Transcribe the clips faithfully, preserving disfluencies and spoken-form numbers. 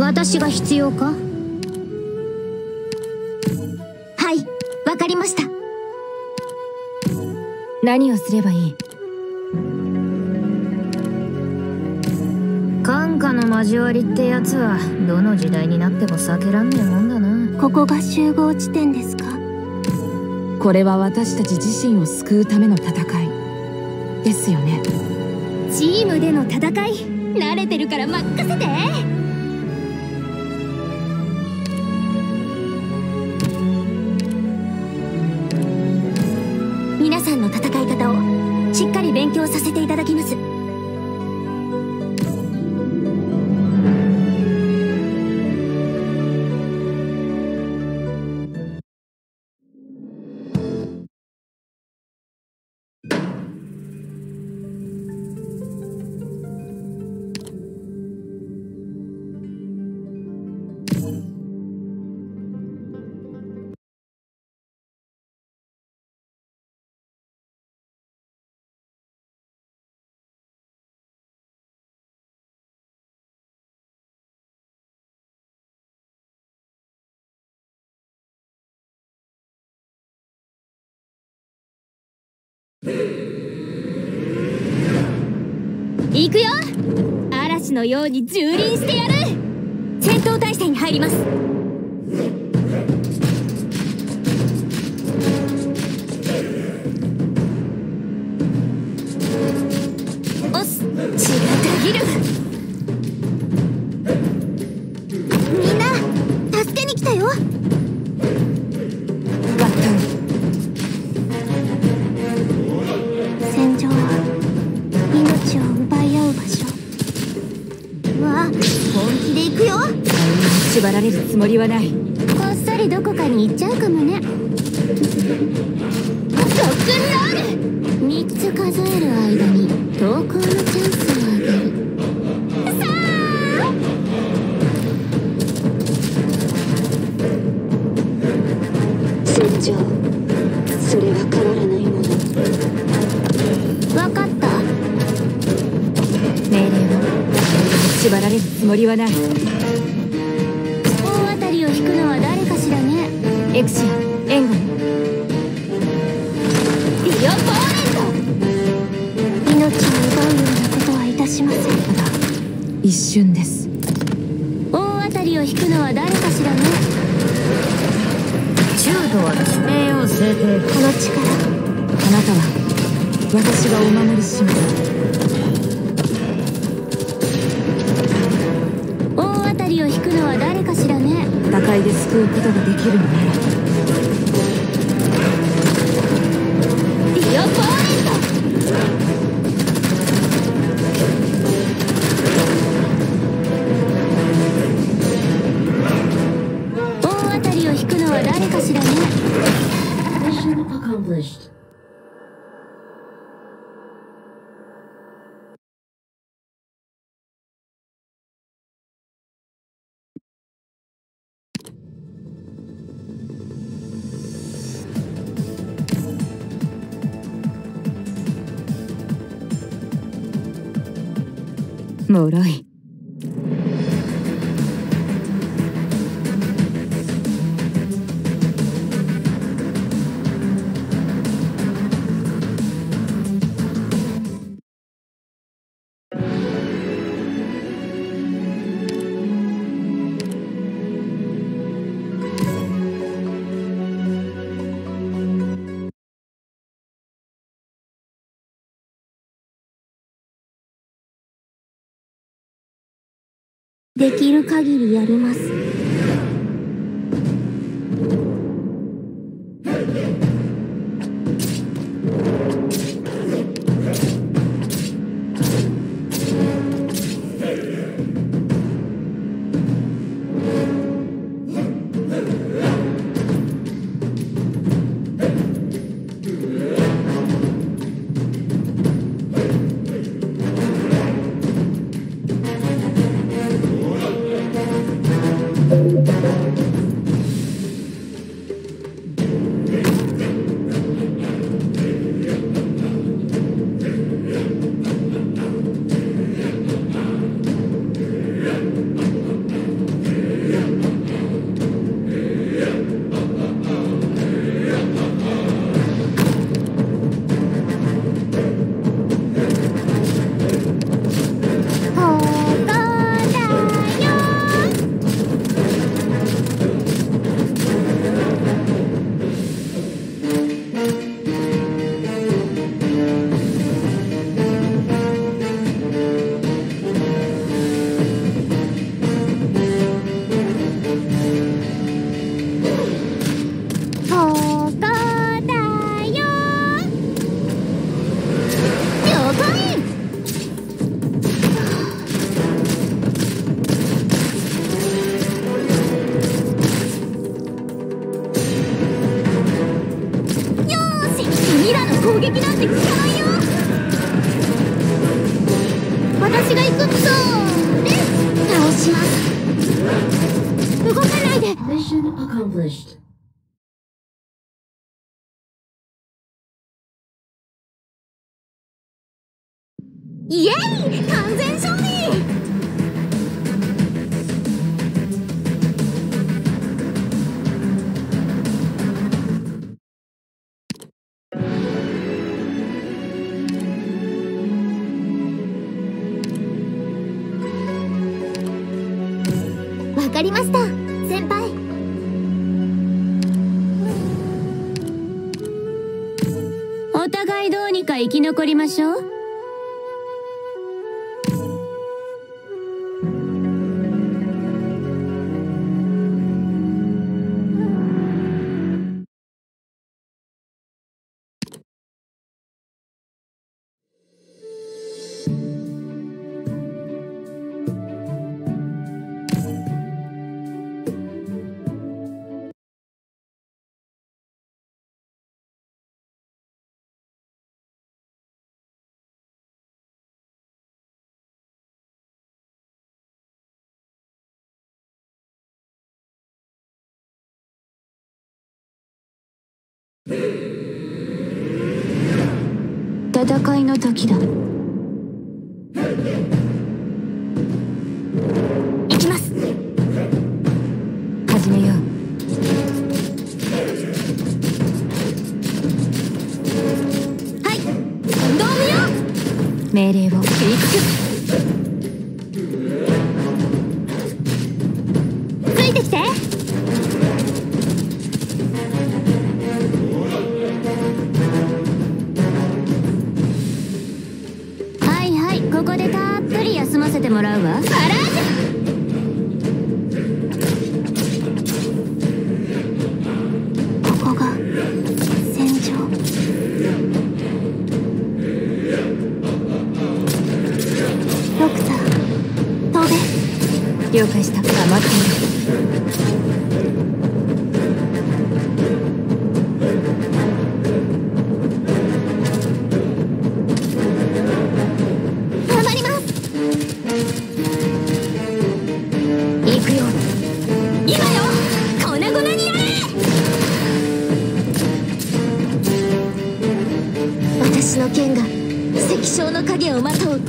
私が必要か？はい、わかりました。 何をすればいい？ 感化の交わりってやつはどの時代になっても避けらんねえもんだな。 ここが集合地点ですか？ これは私たち自身を救うための戦いですよね。 チームでの戦い慣れてるから任せて。皆さんの戦い方をしっかり勉強させていただきます。行くよ。嵐のように蹂躙してやる。戦闘態勢に入ります。おっす、血がたぎる。みんな助けに来たよ。戦場は命を奪い合う場所。わあ、本気で行くよ。 縛られるつもりはない。 こっそりどこかに行っちゃうかもね。ロックンロール。みっつ数える間に投稿のチャンスをあげる。さあ、 戦場、それは変わらないもの。 分かった。 命令を。縛られるつもりはない。 大当たりを引くのは誰かしらね。 エクシア、援護。 ディオポーレント。命を奪うようなことはいたしません。 ただ一瞬です。 大当たりを引くのは誰かしらね。 中度は栄養制定。 この力、 あなたは私がお守りします。 大当たりを引くのは誰かしらね。 打開で救うことができるのなら。 ディオポーレント。大当たりを引くのは誰かしらね。 Mission accomplished. もろい。 できる限りやります。 が行くぞ。で倒します。動かないで。 Mission accomplished. イエイ、完全勝利。わかりました、先輩。お互いどうにか生き残りましょう。戦いの時だ。行きます。始めよう。はい、どうよ。命令を。行く。ついてきて。ここでたっぷり休ませてもらうわ。あらじゃ。ここが戦場。ドクター、飛べ。了解した。黙ってい私の剣が石章の影をまとう。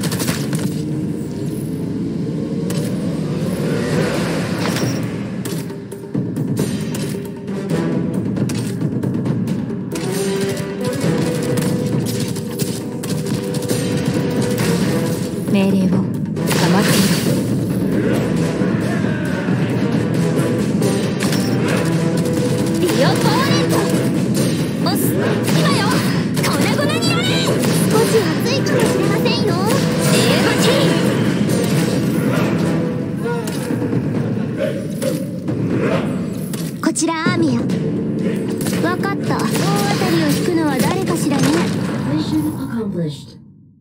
命令を。黙っている。リオポーレント。ボス、今よ。少し暑いかもしれませんよ。エーバチー。こちらアーミア。わかった。大当たりを引くのは誰かしらね。 Mission accomplished.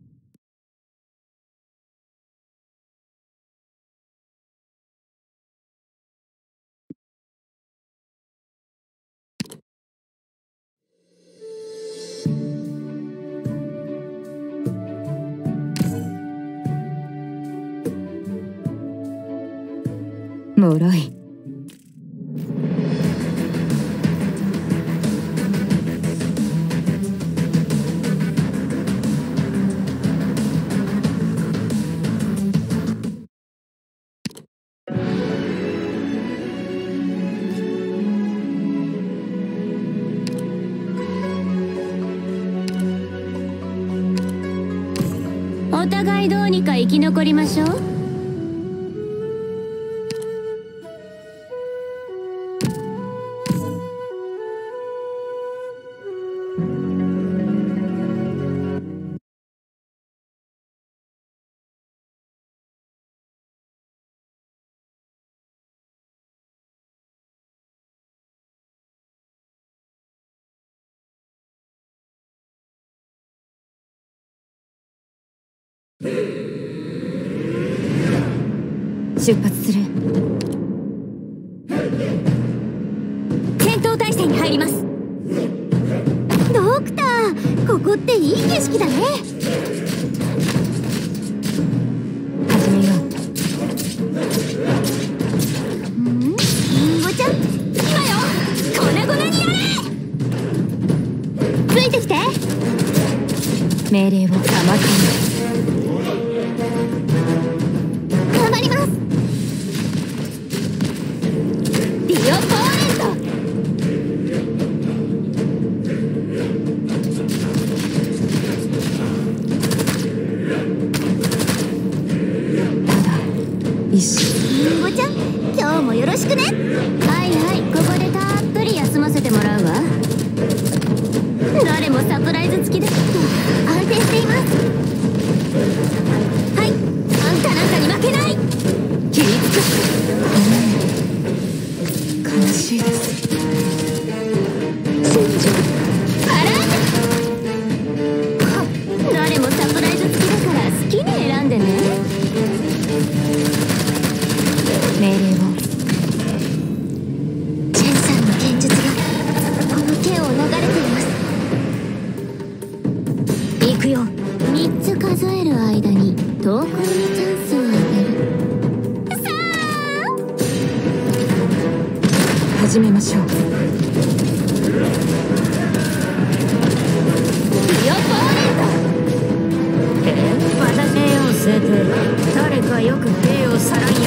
もろい。 お互いどうにか生き残りましょう。 出発する。 戦闘態勢に入ります。ドクター、ここっていい景色だね。 命令を甘く頑張ります。ビオポーレント。 一緒。 りんごちゃん、今日もよろしくね。はいはい、ここでたっぷり休ませてもらうわ。誰もサプライズ付きです。安定しています。はい、あんたなんかに負けない。切りつく。 悲しいです。 戦場あら誰もサプライズ付きだから好きに選んでね。 命令を。 チェンさんの剣術がこの剣を逃れています。行くよ。みっつ数える間に投稿にチャンスをあげる。さあ始めましょう。 ビオポーレント。 え私を据えて誰かよく兵をさらんや。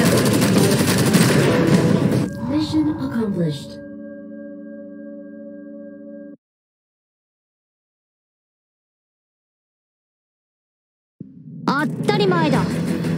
Mission accomplished. 当たり前だ。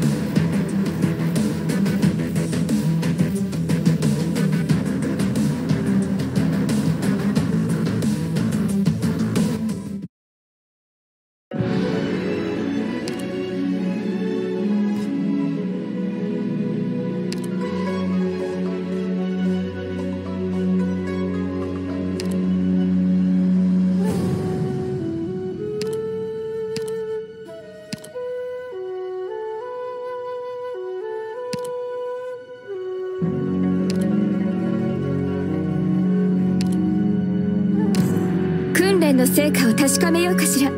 訓練の成果を確かめようかしら。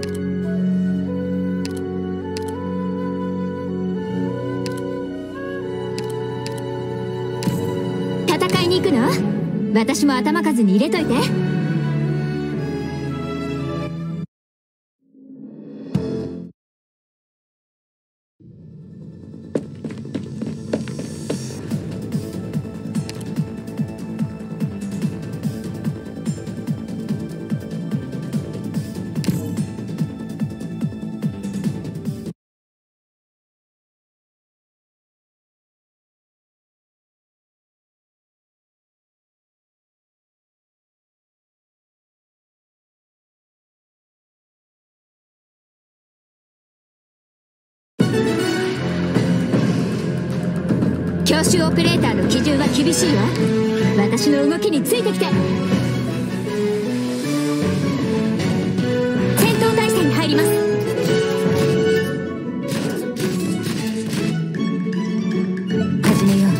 戦いに行くの？私も頭数に入れといて。教習オペレーターの基準は厳しいわ。私の動きについてきて。戦闘態勢に入ります。始めよう。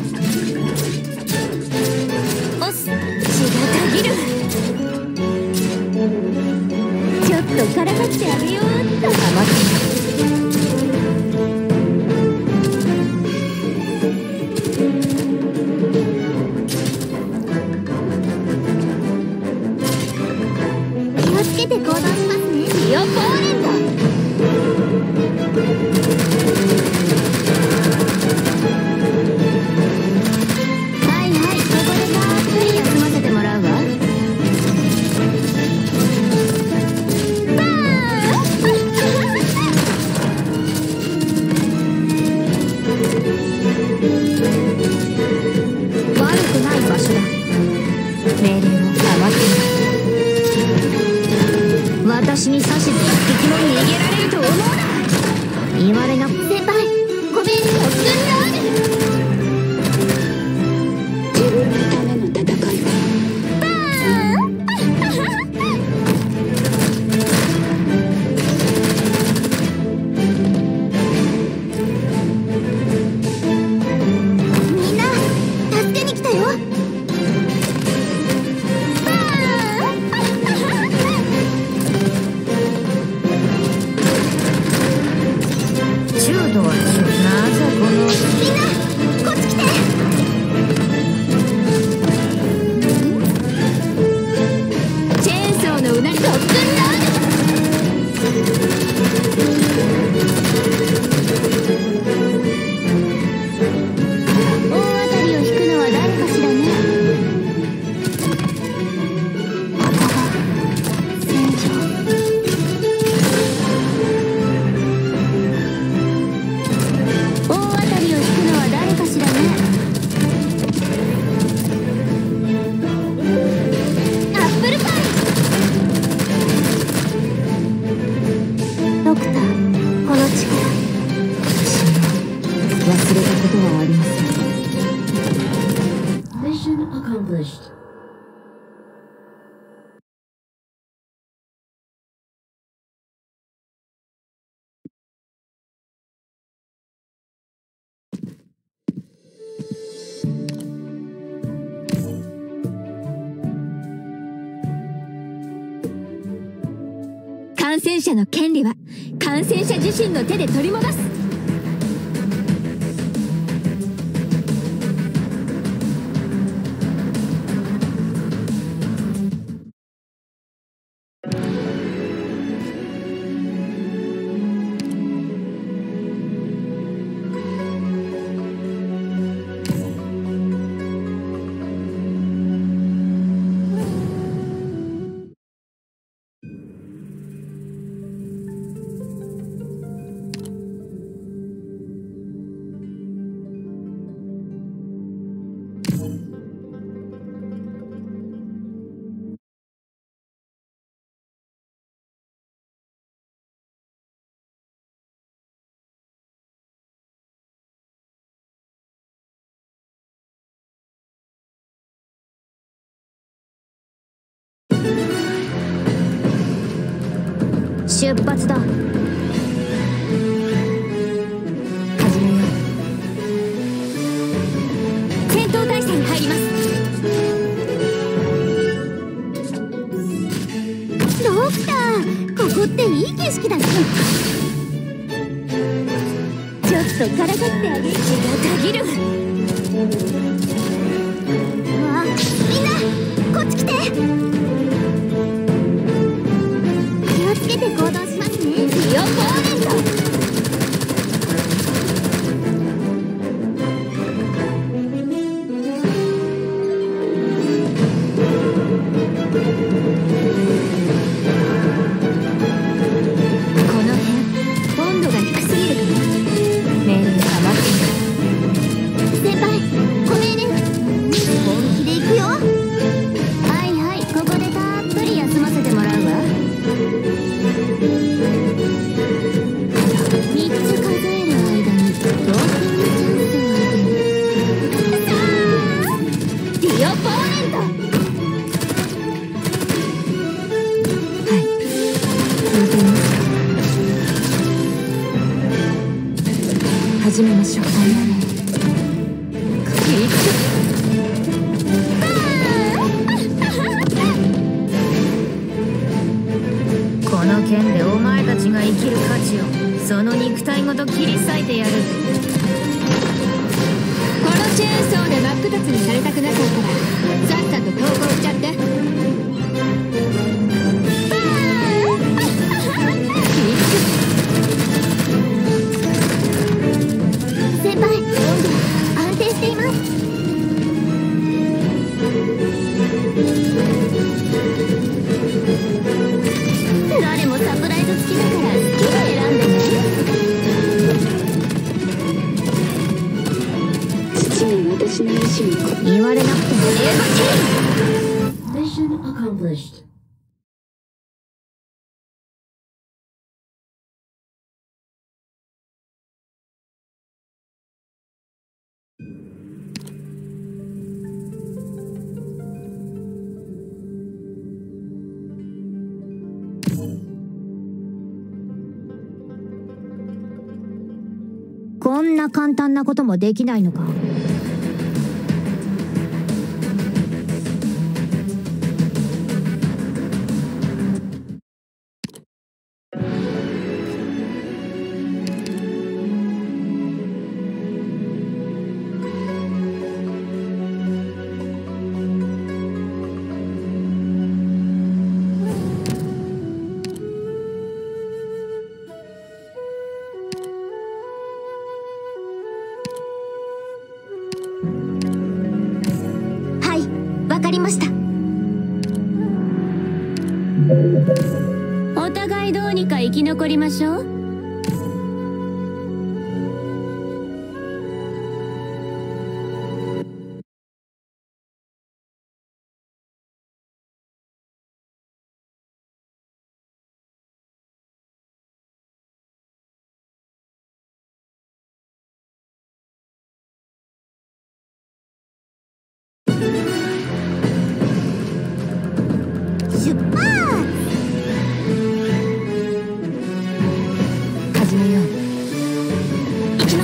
おっ、血がたぎる。ちょっとからかってあげようっと。 甘く気をつけて行動しますね。ビオポーレン感染者の権利は感染者自身の手で取り戻す。 出発だ。始めよう。 戦闘態勢に入ります。ドクター、ここっていい景色だね。ちょっとからかってあげる。気がたぎる。わあ、みんなこっち来て。気をつけて行動しますね。ディオポーレント。 始めましょう。 この剣でお前たちが生きる価値をその肉体ごと切り裂いてやる。 このチェーンソーで真っ二つにされたくなかったらさっさと投降しちゃって。先輩、温度安定しています。誰もサプライズ付きだから好きで選んでね。 父が私の意思に言われなくてもええばけ。 Mission accomplished. こんな簡単なこともできないのか。 わかりました。お互いどうにか生き残りましょう。出発。 始めよう。 行きます。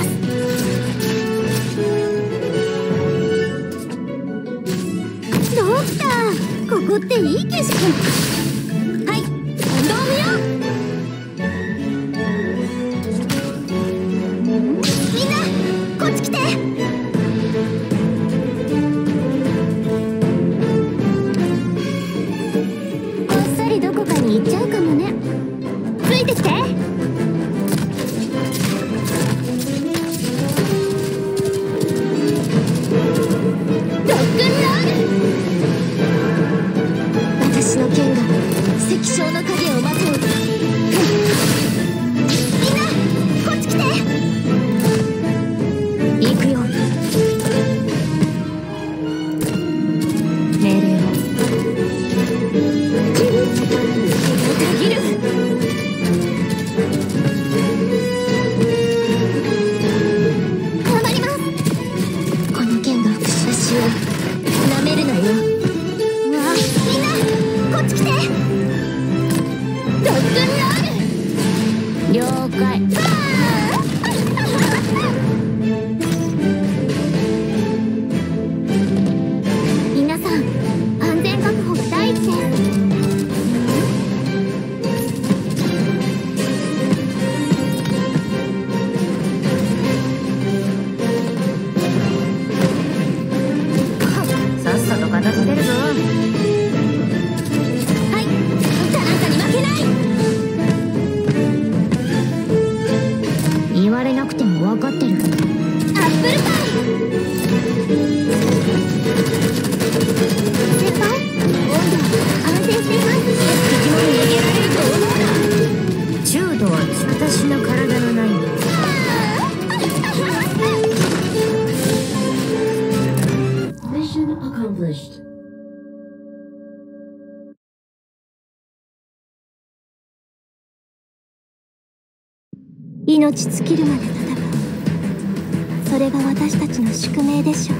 ドクター、ここっていい景色。はい、運動無用。 われなくても分かってる。アップルパイ。先輩、温度安定しています。敵も逃げられると思うな。 中度は私の体のないの。 Mission accomplished. 命尽きるまで戦う。それが私たちの宿命でしょう。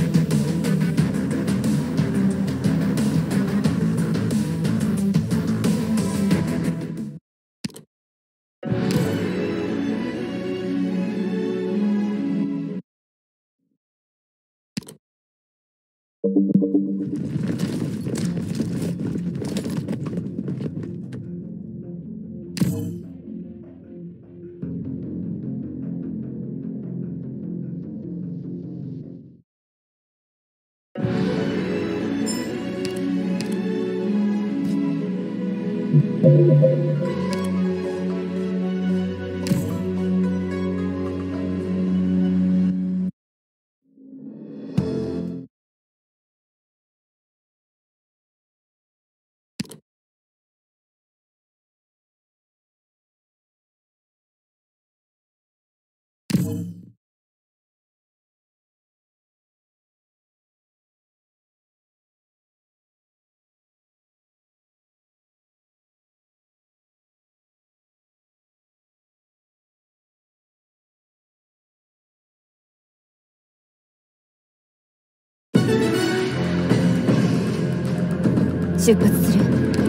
出発する。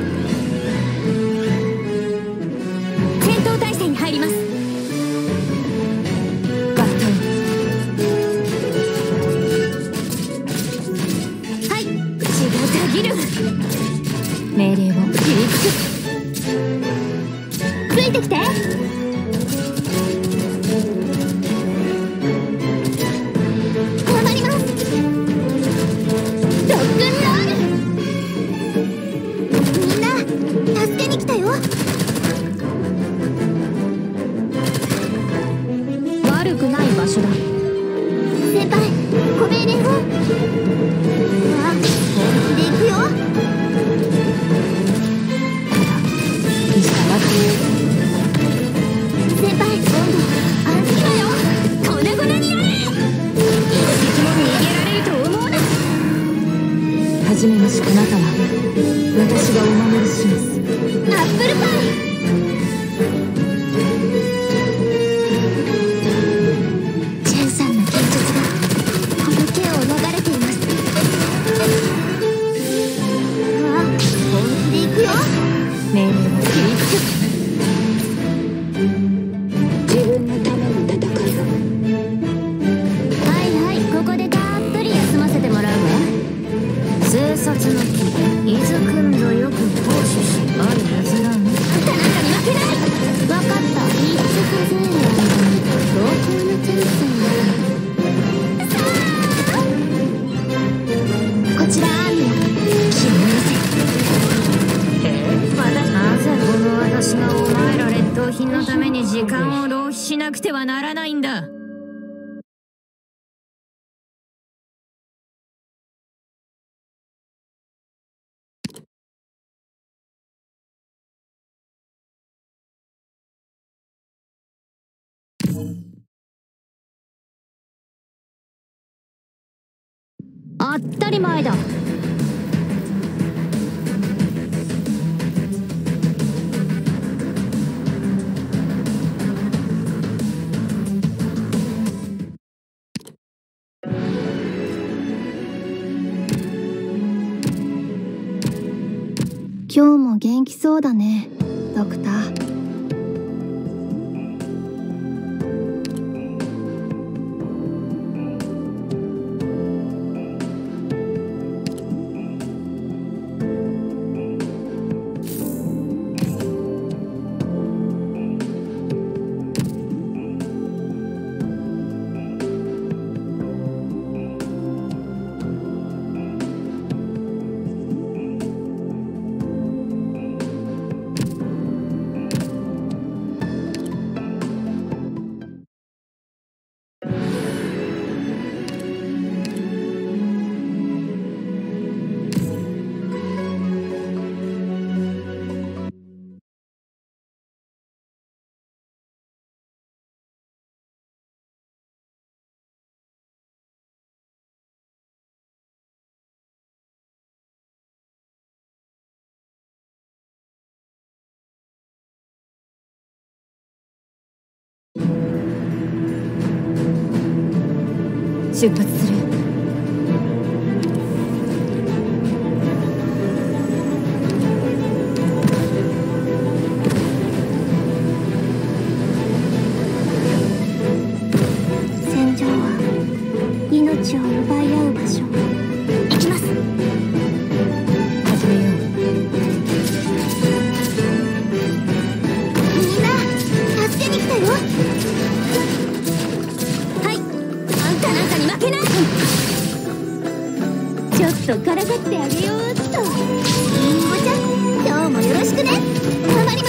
戦闘態勢に入ります。 合体。 はい、血がたぎる。 命令を切りつついてきて。頑張ります。ロックンロール。みんな助けに来たよ。 悪くない場所だ。 先輩、ご命令を。あ、本気で行くよ。 従って先輩、温度安心だよ。粉々になれ。 敵も逃げられると思うな。 はじめまして、あなたは私がお守りします。 アップルパイ。チェンさんの剣術がこの剣を逃れています。あ、本気で行くよ。 命令を切りつく。 自分のための戦いを。 はいはい、ここでたっぷり休ませてもらうわ。 生殺の木、伊豆くんぞよく行使し、あるはずだね。 あんたなんかに負けない。分かった。みっつ数える間に投稿のチャンスを与える。こちらアーミア、君のせ。 えー、まだなぜこの私がお前ら劣等品のために時間を浪費しなくてはならないんだ。当たり前だ。 今日も元気そうだね、ドクター。 出発する。 戦場は命を奪い合う場所。行きます。 始めよう。 みんな助けに来たよ。はい、あんたなんかに負けない。ちょっとからかってあげようっと。りんごちゃん、今日もよろしくね。頑張ります。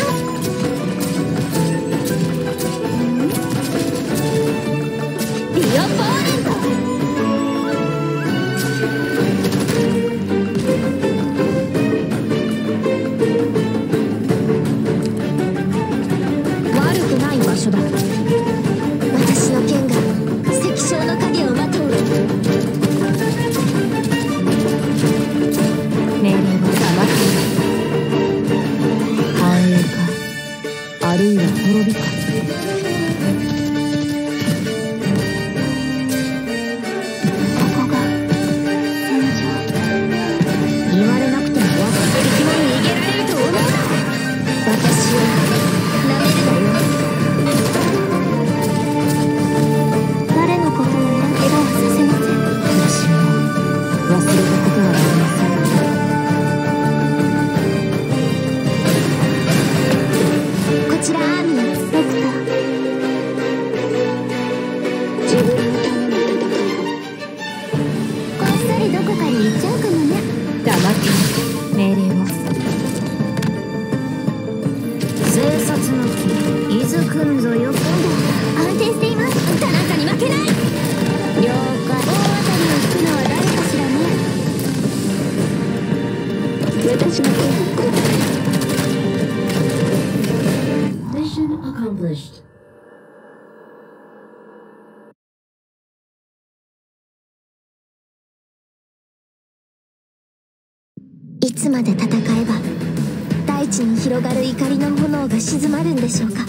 ディオポーレント。 悪くない場所だ。 私の剣が石章の影をまとう。 命令は黙っている。繁栄か、あるいは滅びか。 ここが戦場。 言われなくても分かってる気も逃げられると思うな。 私を舐めるなよ。誰のことを怪我はさせません。 私も忘れたことはありません。 こちらアーミー、ドクター。 自分のための戦いを。 こっそりどこかに行っちゃうかもね。 黙っている。命令を。 生殺の木、伊豆くんぞよ。 安定しています。あんたなんかに負けない。了解。大当たりを引くのは誰かしらね。 私の剣をこう。 Mission accomplished. いつまで戦えば大地に広がる怒りの炎が静まるんでしょうか。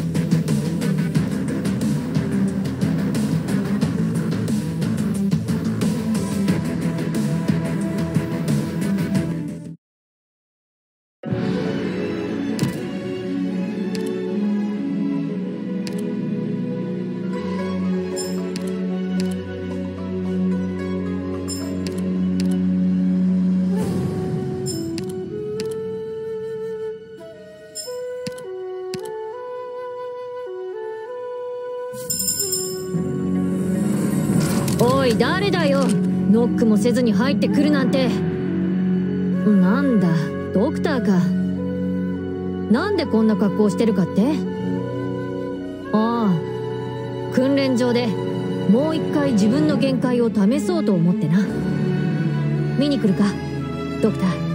おい、誰だよ。ノックもせずに入ってくるなんて。なんだ、ドクターか。なんでこんな格好してるかって？ああ、訓練場でもう一回自分の限界を試そうと思ってな。見に来るか、ドクター。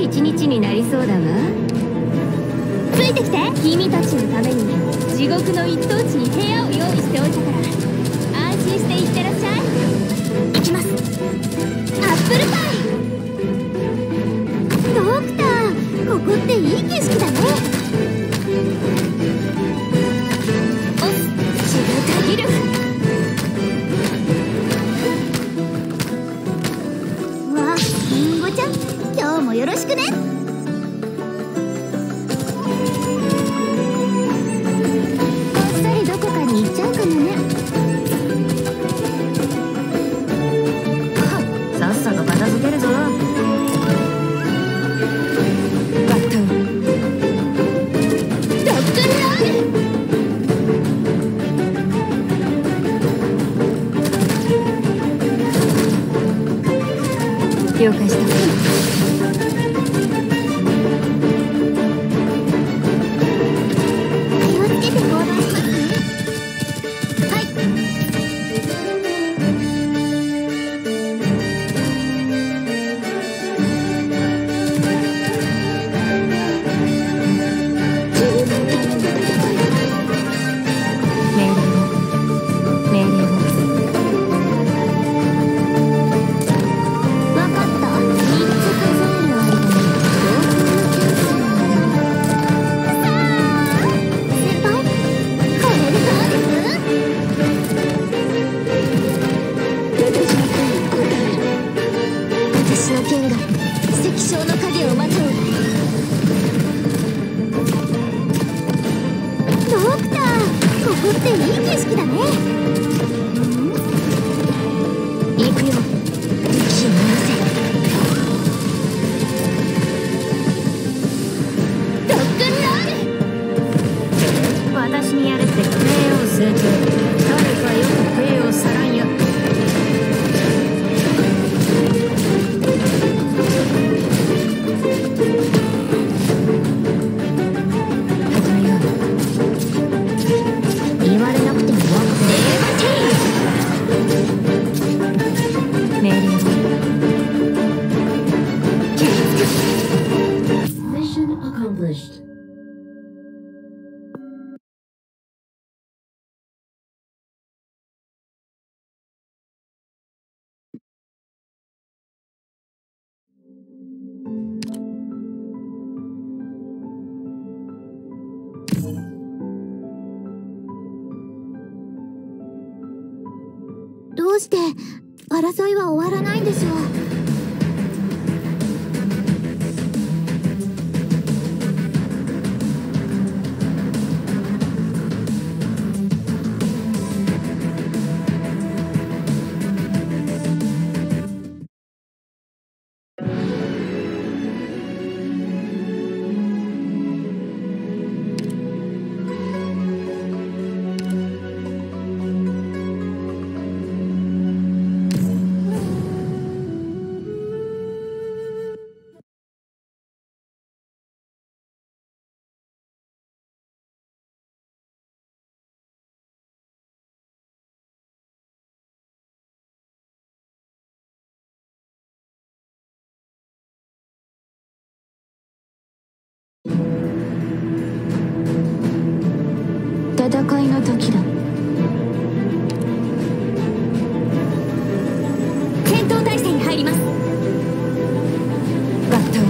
い一日になりそうだわ。ついてきて。君たちのために地獄の一等地に部屋を用意しておいたから安心していってらっしゃい。行きます。アップルパイ。ドクター、ここっていい景色だね。おっ、血がたぎる。わあ、リンゴちゃん、今日もよろしくね。こっそりどこかに行っちゃうかもね。 さっさと片付けるぞ。 バッタンドッグラール。了解した。気をつけて行動しますね。はい。 自分のための戦い。 命令を命令を。 わかった。みっつ数える間に同等の点数を上げる。さあ、先輩、これでどうです？ 私の声に応える。 私の剣が石章の影をまとう。ドクター、ここっていい景色だね。行くよ、息を戻せ。ドッグラール。 私にやれって名を据えて誰かよく兵をさらんや。始めよう。言われなくても分かってる。命令を。 Mission accomplished. どうして争いは終わらないんでしょう。戦いの時だ。戦闘態勢に入ります。 バッタを。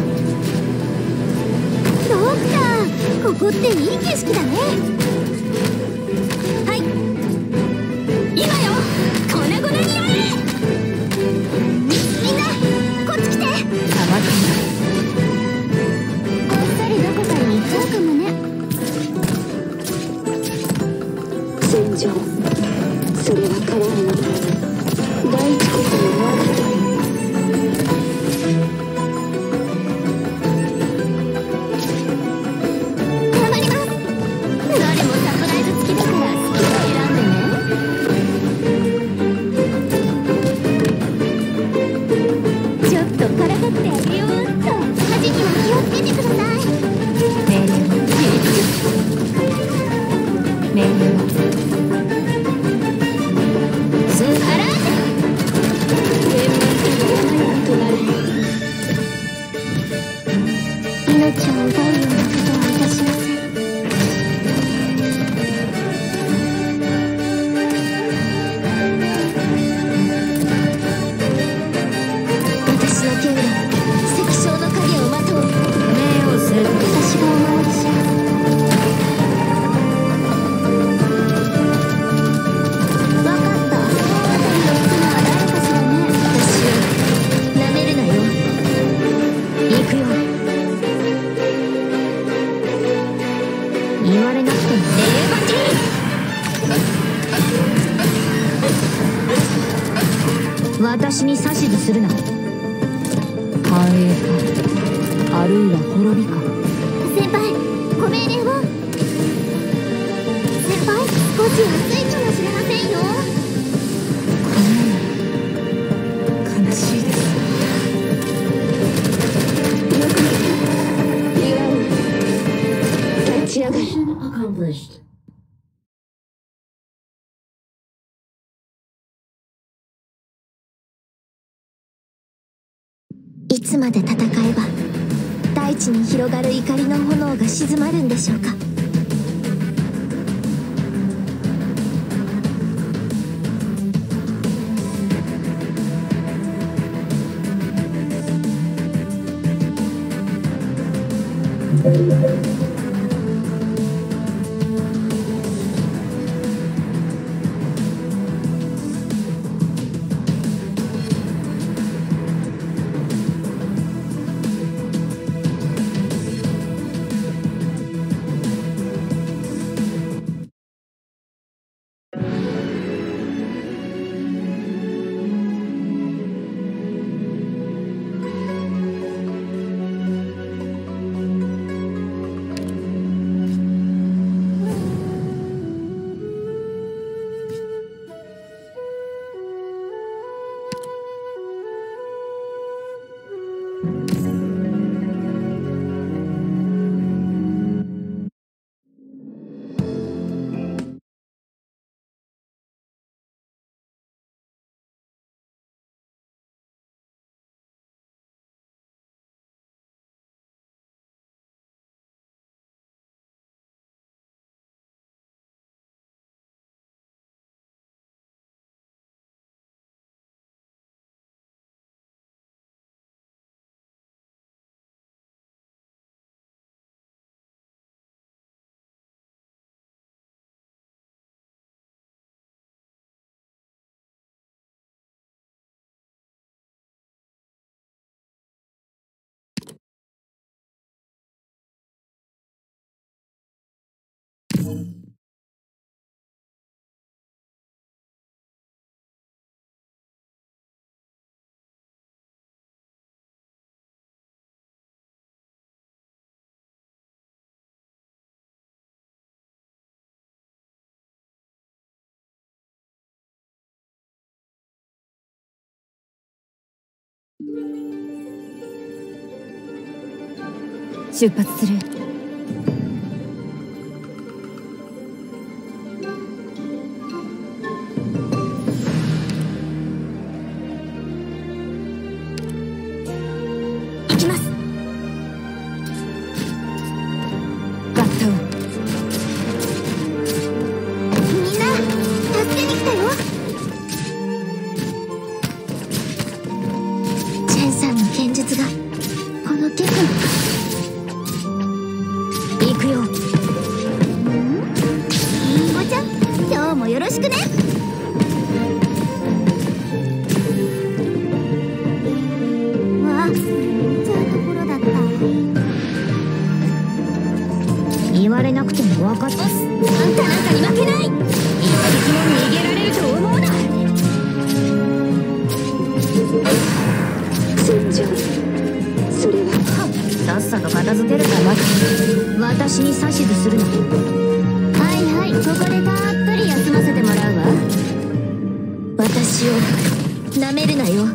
ドクター、ここっていい景色だね。はい、今よ、粉々にやれ。みんなこっち来て。 さばくんだ。 こっそりどこかに行っちゃうかもね。 戦場、それは変わらない。第一こその我が友。 頑張ります。誰も命を奪うようなことはいたしません。私の剣が石章の影をまとう。 目をする。 私がお守りします。わかった。大当たりの人は誰かしらね。私を舐めるなよ。行くよ。 言われなくてもエレバティ私に指図するな。繁栄か、あるいは滅びか。 先輩、ご命令を。先輩、少し暑いかもしれませんよ。 悲しいです。 よく見て。岩を立ち上がる。 いつまで戦えば大地に広がる怒りの炎が静まるんでしょうか。 出発する。 行きます。 バッタを。 みんな助けに来たよ。チェンさんの剣術がこの剣に。行くよ。りんごちゃん、今日もよろしくね。わあ、ちゃうところだった。 言われなくても分かった。 あんたなんかに負けない。一匹も逃げられると思うな。 戦場、それはさっさと片付けるから待つ。 私に指図するな。 はいはい、ここでたっぷり休ませてもらうわ。私を舐めるなよ。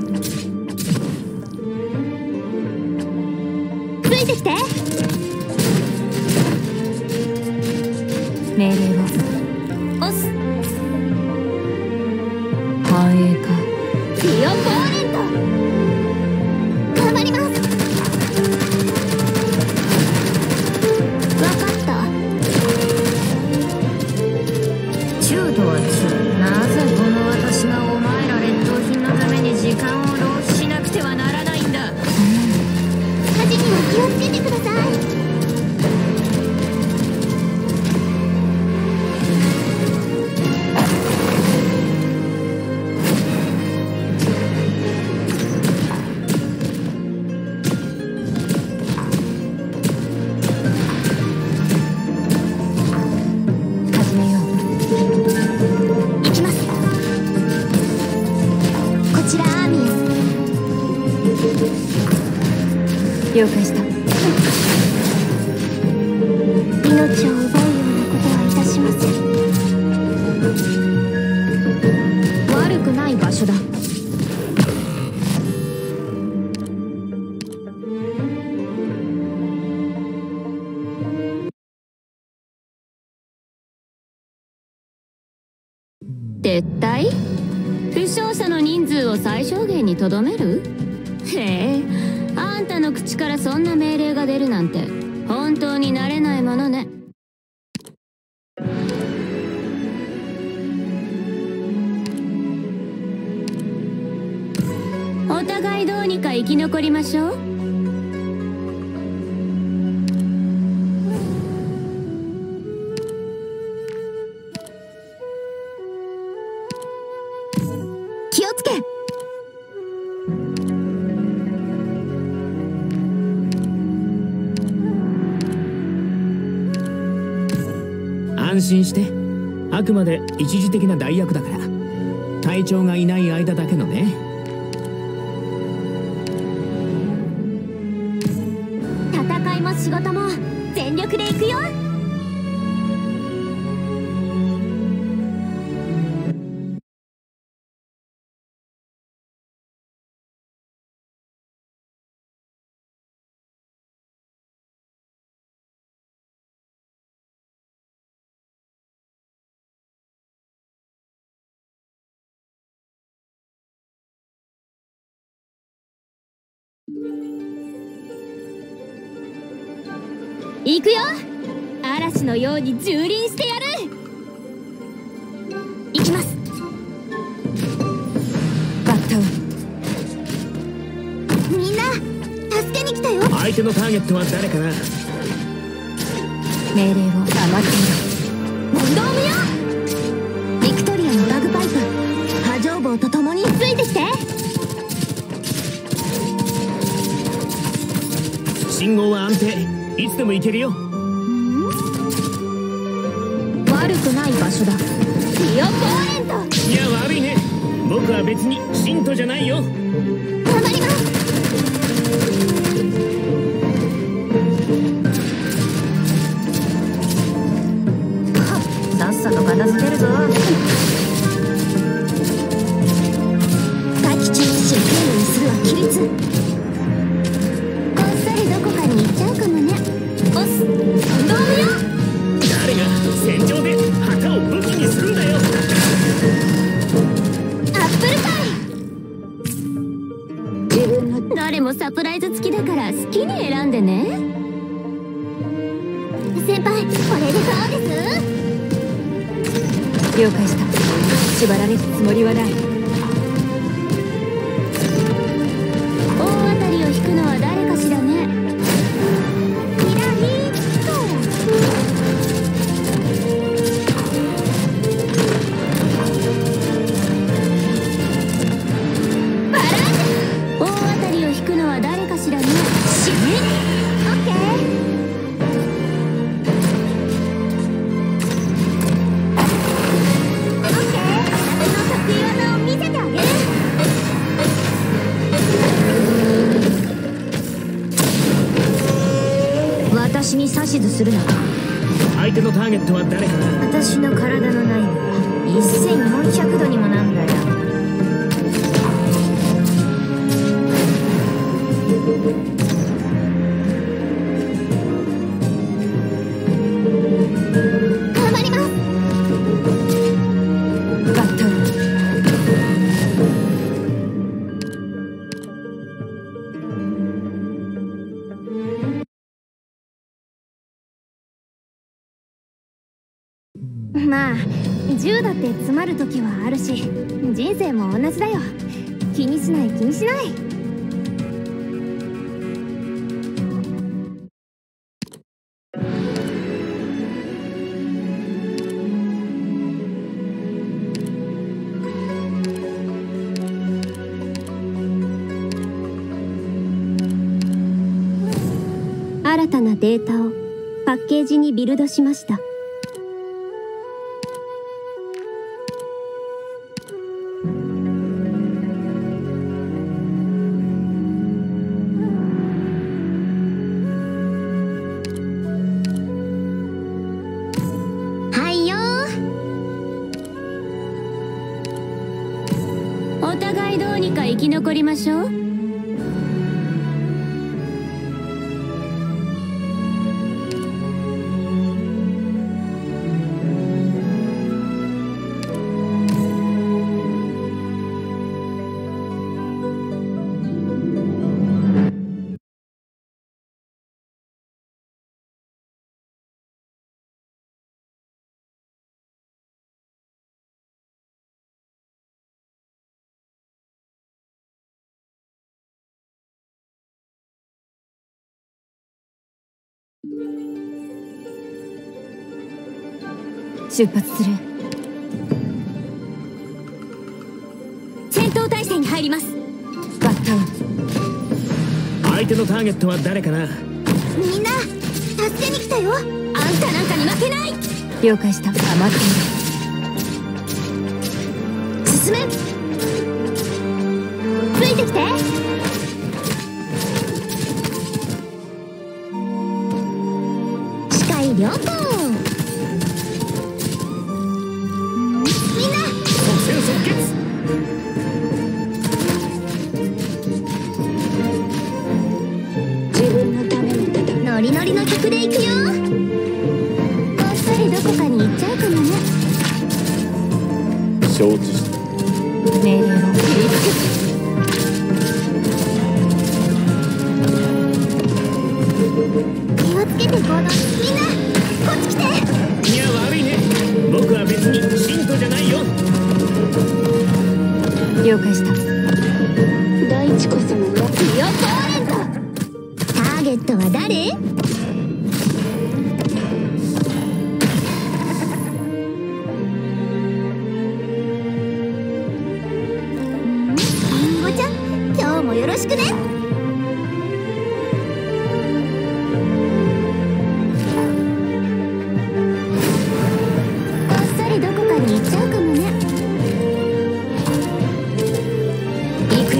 ついてきて。 命令を。 押す。 繁栄か。 ディオポーレント。頑張ります。 了解した。 命を奪うようなことはいたしません。 悪くない場所だ。 撤退？負傷者の人数を最小限にとどめる？へえ、あんたの口からそんな命令が出るなんて本当になれないものね。お互いどうにか生き残りましょう。 気をつけ。 安心して。あくまで一時的な代役だから。隊長がいない間だけのね。 戦いも仕事も全力で行くよ。行くよ。嵐のように蹂躙してやる。行きます。 バッタウン。 みんな助けに来たよ。 相手のターゲットは誰かな。 命令を黙っていろ。 問答無用。 ビクトリアのバグパイプ波状棒と共についてきて。 信号は安定。いつでも行けるよ。 悪くない場所だ。 ディオポーレント。 いや悪いね。僕は別に信徒じゃないよ。 頑張ります。 さっさと片付けるぞ。 待機中止を経由にするは規律。 こっそりどこかに行っちゃうかもね。ボス、運動無用。 誰が戦場で旗を武器にするんだよ。 アップルパイ。 自分のどれもサプライズ付きだから好きに選んでね。先輩、これでどうです？ 了解した。縛られるつもりはない。 大当たりを引くのは誰かしらね。キラリーッと。バランス。大当たりを引くのは誰かしらね。死ね。オッケー。オッケー。私の得意技を見せてあげる。 私に指図するな。 相手のターゲットは誰かな。 私の体の内部はせんよんひゃくどにもなんだよ。 頑張ります。 バッタウン。 まあ銃だって詰まる時はあるし、人生も同じだよ。気にしない気にしない。新たなデータをパッケージにビルドしました。 生き残りましょう。 出発する。 戦闘態勢に入ります。 バッタウン。 相手のターゲットは誰かな。 みんな助けに来たよ。あんたなんかに負けない。 了解した。あ、待っている。 進め。ついてきて。視界良好。ノリノリの曲で行くよ。こっそりどこかに行っちゃうかもね。 承知した。 命令を切りつけて。 気をつけて行動。みんなこっち来て。 いや悪いね、僕は別に信徒じゃないよ。 了解した。 大地こそのよこーれんと。ターゲットは誰？りんごちゃん、今日もよろしくね。こっそりどこかに行っちゃうかもね。行くよ。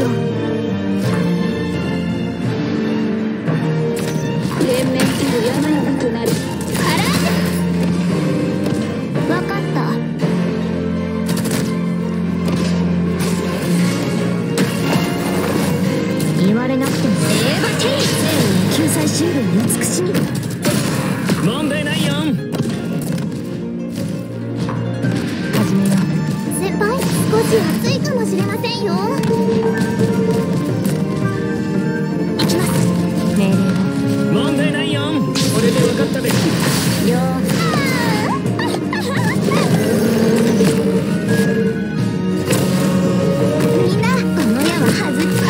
連綿する山々となる。 わかった。言われなくても。セーバティー救済シールに美しみ。 問題ないよ。 始めよう。 先輩、少し暑いかもしれませんよ。行きます。 命令を。 問題ないよ。これで分かったで。 了みんな、この矢は外すから。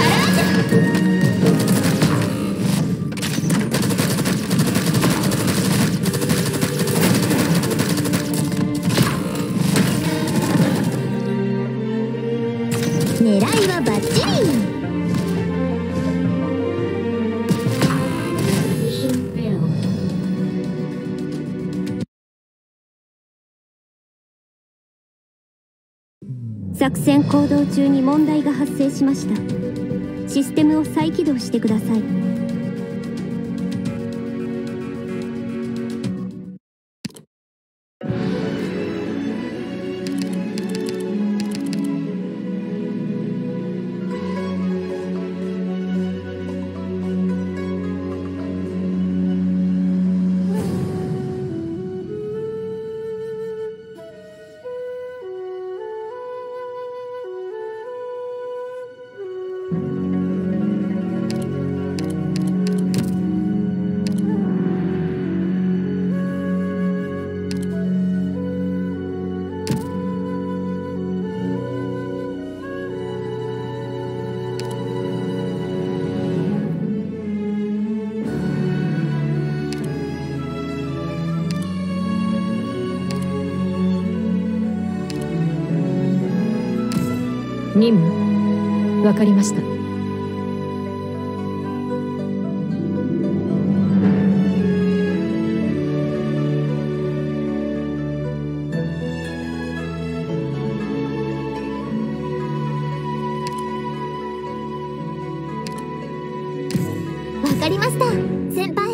狙いはバッチリ。作戦行動中に問題が発生しました。システムを再起動してください。 任務わかりました。 わかりました、先輩。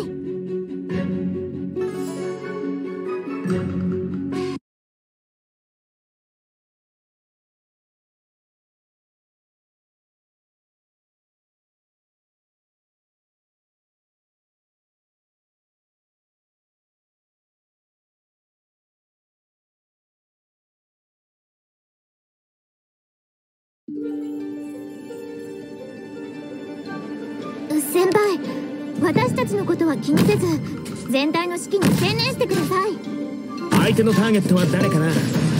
先輩、私たちのことは気にせず全体の指揮に専念してください。 相手のターゲットは誰かな？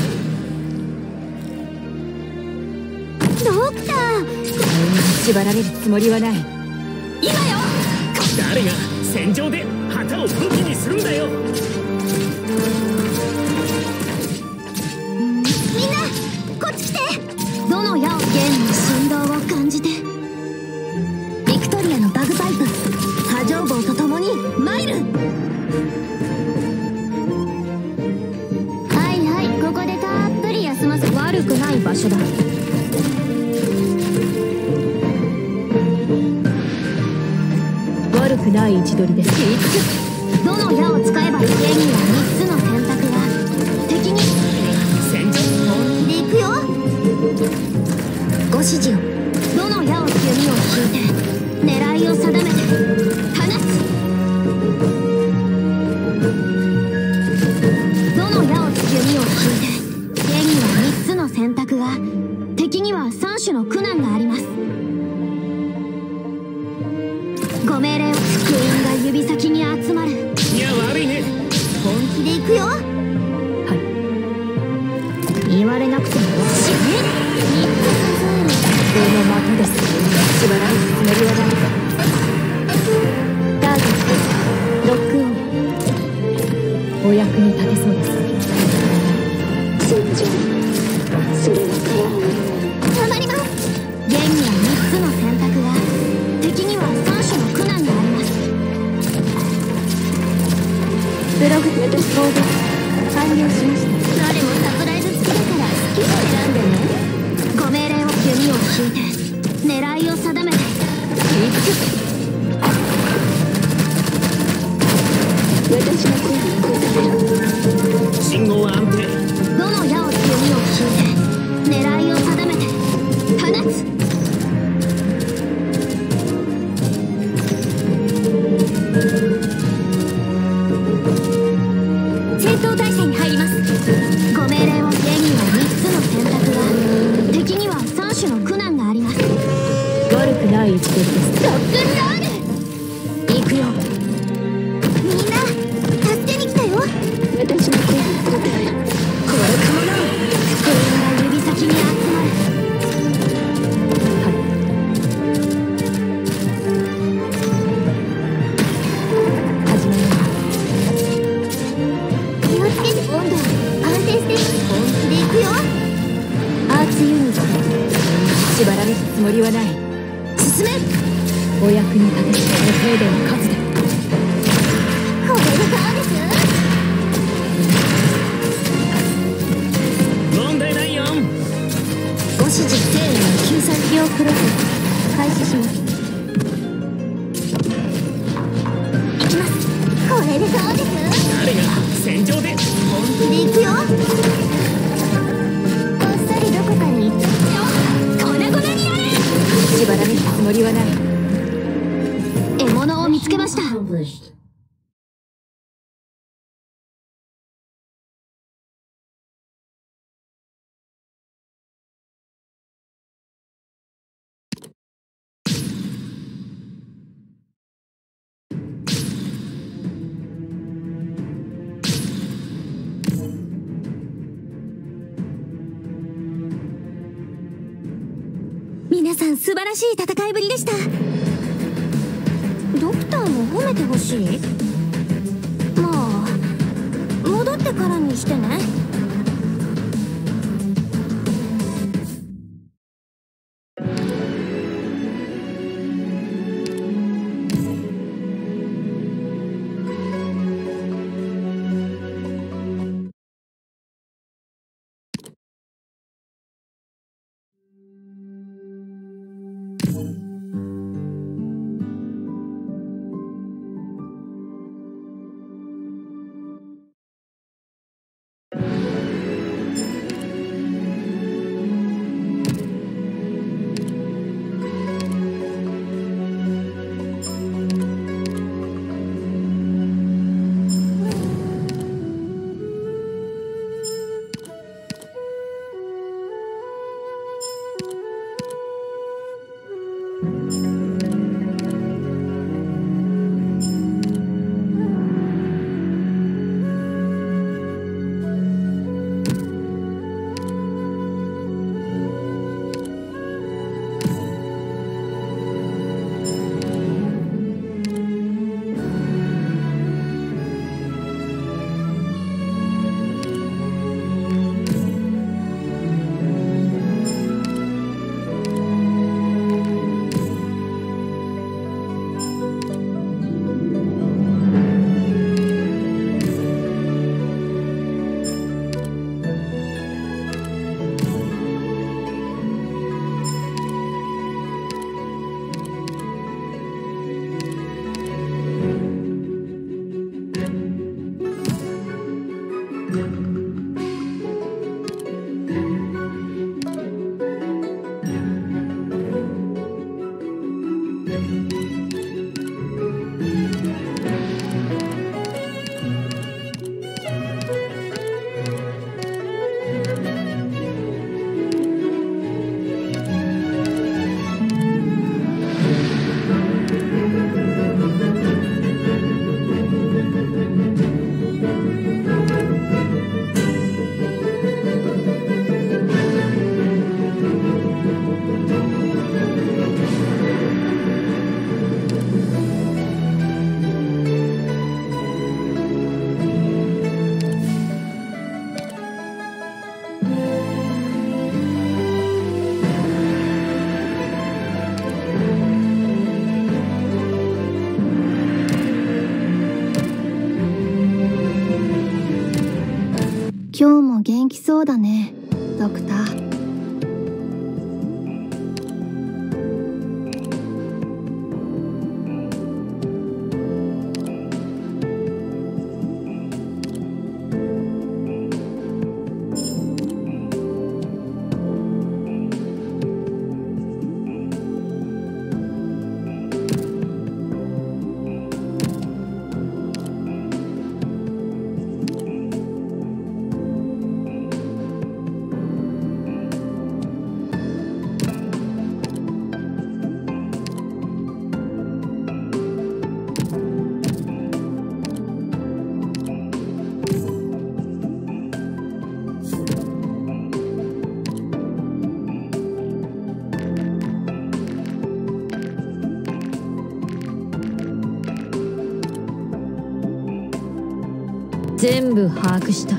ドクター、 縛られるつもりはない。 今よ。 誰が戦場で旗を武器にするんだよ。 みんなこっち来て。どの矢を弦の振動を感じて、ビクトリアのバグパイプ波状棒とともに参る。はいはい、ここでたっぷり休ませ。 悪くない場所だ。悪くない位置取りです。 どの矢を使えば弦にはみっつの選択が。敵に戦場本気で行くよ。ご指示を。どの矢を弓を引いて狙いを定めて放つ。どの矢を弓を引いて弦にはみっつの選択が。敵にはさん種の苦難があります。ご命令を。封印が指先に集まる。 いや悪いね。 本気で行くよ。 はい。言われなくても。 死ね。みっつ数える。 普通の的です。縛られるつもりはない。ターゲットロックオン。お役に立てそうです。 戦場、それはからぬ。 たまります。弦にはみっつの選択が。敵にはさん種の苦難があります。 プログレッドコード完了しました。 誰もサプライズ付きだから好きに選んでね。ご命令を弓を引いて狙いを定めて私の声に応えろ。 信号は安定。 どの矢を弓を引いて狙いを定めて放つ。戦闘態勢に入ります。ご命令を。弦にはみっつの選択が。敵にはさん種の苦難があります。 悪くない位置取りです。 ロックンロール。 行くよ。 みんな助けに来たよ。 私の声に応えろ。 これかもな。封印が指先に集まる。 始めます。 気をつけて。温度安定して。本気で行くよ。 アーツユニット。縛られるつもりはない。 進め。 お役に立てる程度の数で。 これでどうです。 問題ないよ。 ご指示。生命救済使用プロセス開始します。 行きます。これでどうです。 誰が戦場で。 本気で行くよ。こっそりどこかに行っちゃうよ。粉々になれ。 縛られるつもりはない。 獲物を見つけました。皆さん素晴らしい戦いぶりでした。ドクターも褒めてほしい。まあ戻ってからにしてね。 今日も元気そうだね、ドクター。 全部把握した。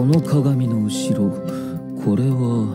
の鏡の後ろ、これは。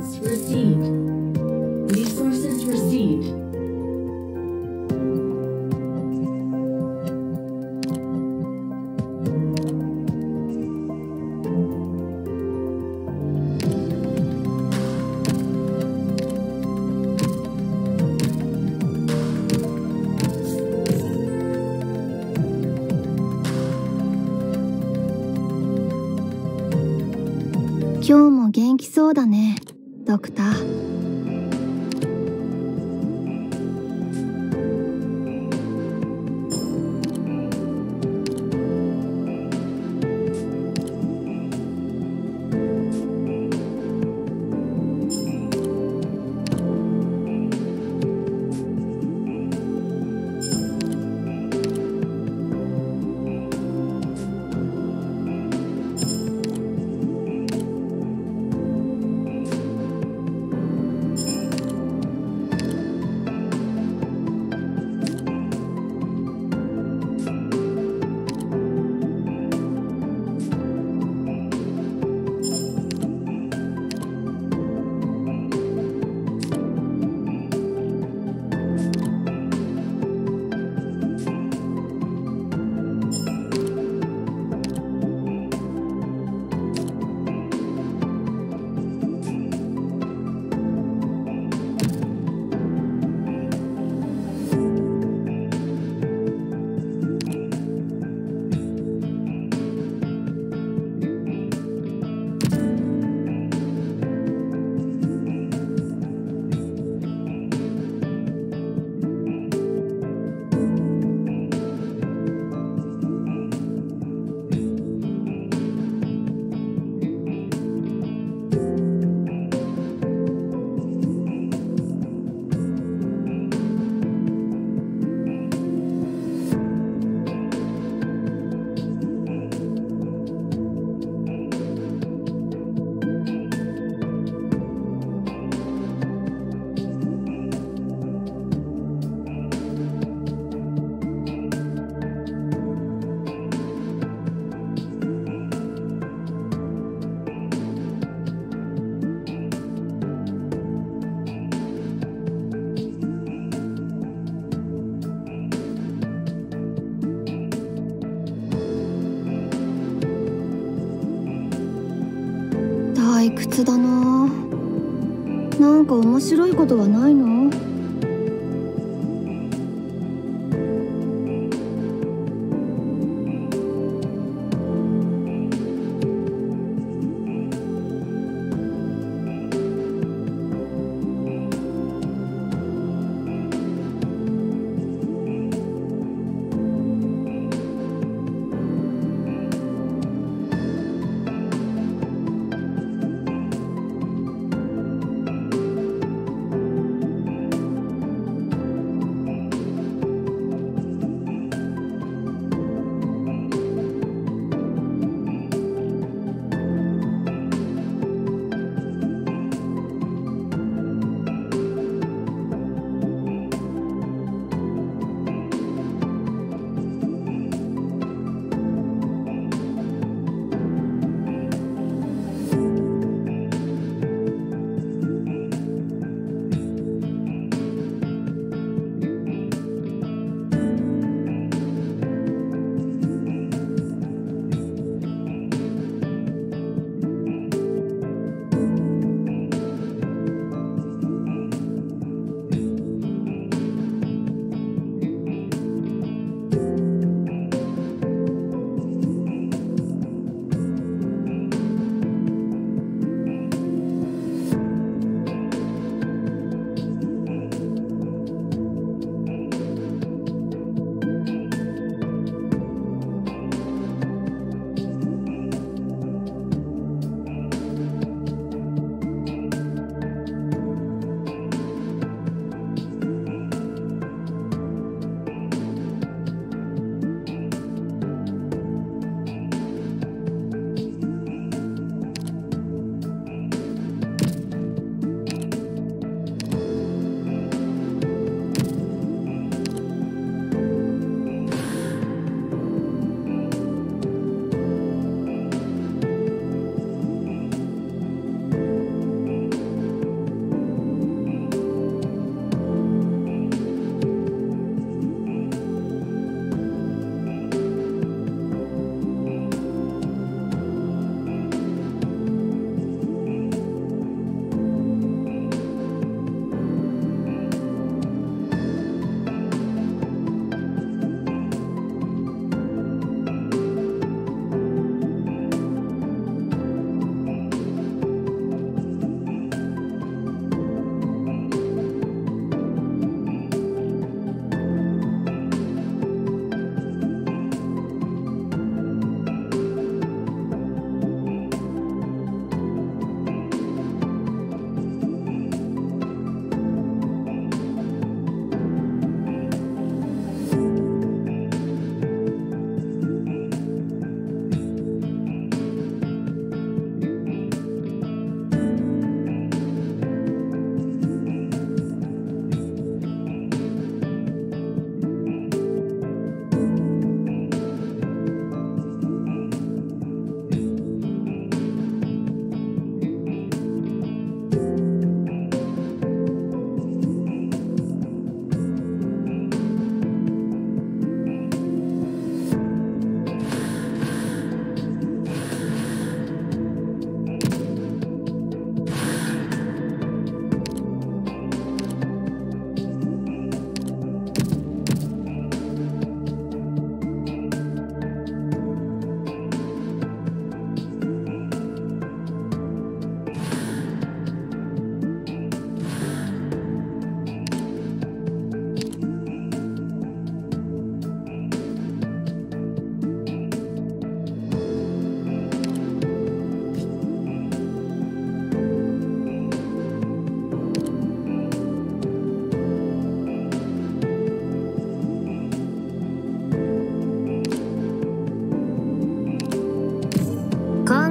今日も元気そうだね、ドクター。退屈だな。なんか面白いことはないの？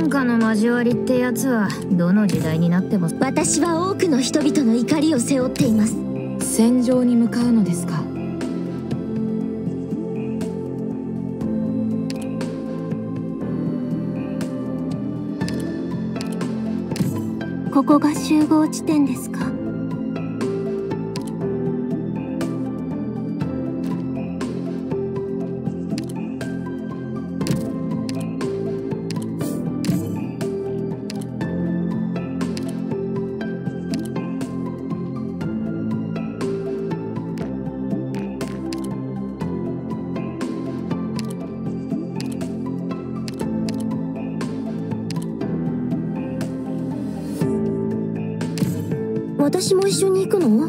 なんかの交わりってやつはどの時代になっても。 私は多くの人々の怒りを背負っています。 戦場に向かうのですか？ ここが集合地点ですか？私も一緒に行くの？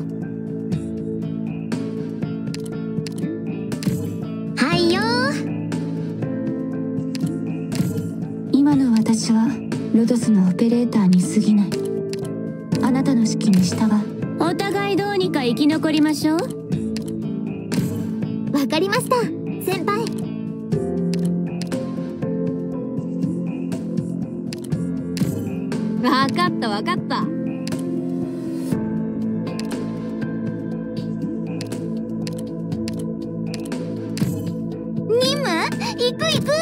はいよ。今の私はロドスのオペレーターに過ぎない。あなたの指揮に従う。お互いどうにか生き残りましょう。わかりました、先輩。 わかったわかった。 行く行く。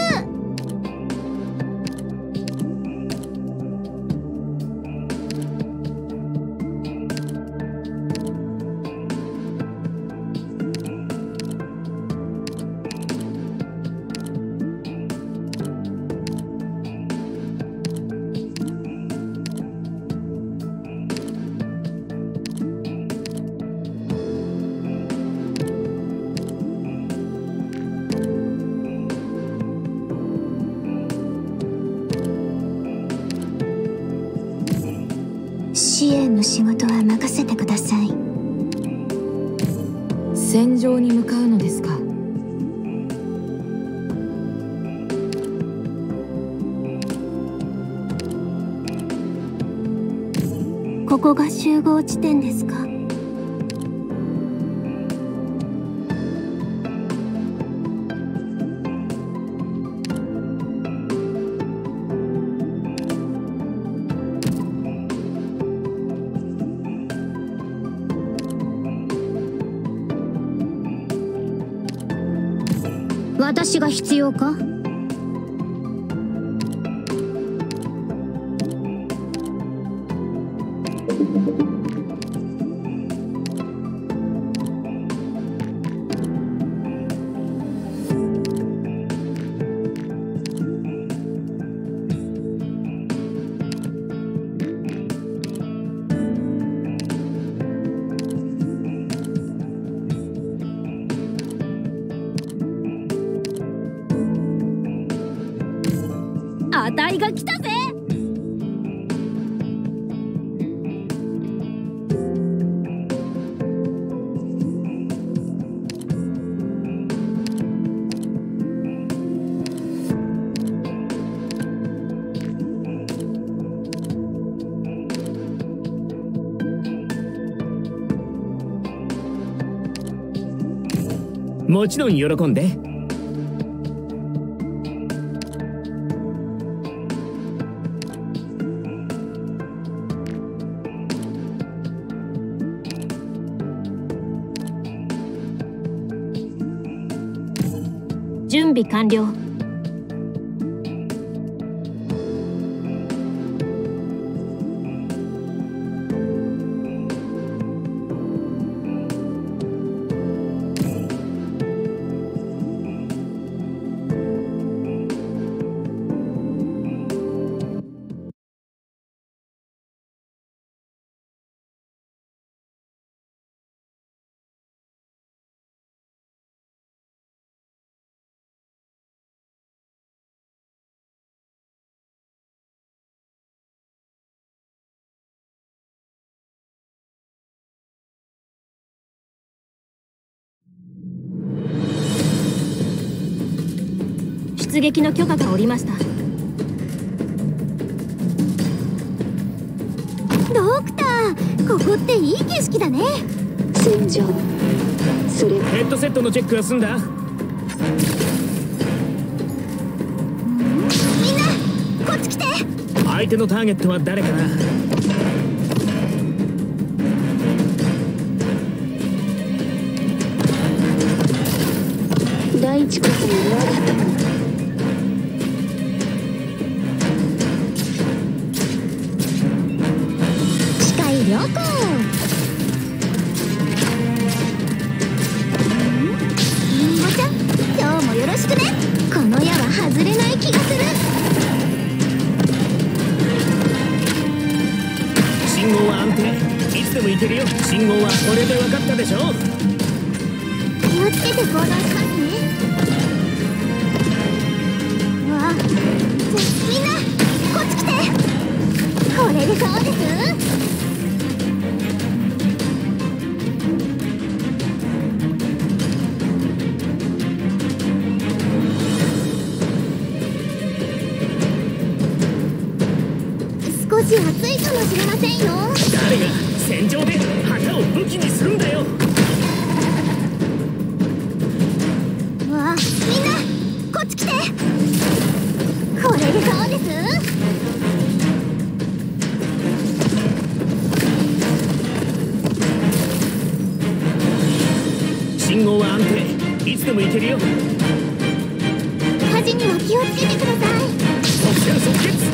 支援の仕事は任せてください。 戦場に向かうのですか？ ここが集合地点ですか？ 私が必要か？ あたいが来たぜ。 もちろん喜んで。 準備完了。出撃の許可が下りました。 ドクター、ここっていい景色だね。 戦場、それヘッドセットのチェックは済んだ？ みんなこっち来て。 相手のターゲットは誰かな。 第一こその我が友。 視界良好。りんごちゃん、今日もよろしくね。この矢は外れない気がする。 信号は安定、いつでも行けるよ。信号はこれで分かったでしょ。 気をつけて行動しますね。わあ、みんなこっち来て。これでどうです？少し暑いかもしれませんよ。 誰が戦場で旗を武器にするんだよ。 わあ、みんなこっち来て。これでどうです？ 信号は安定、いつでも行けるよ。 火事には気をつけてください。 即戦即決。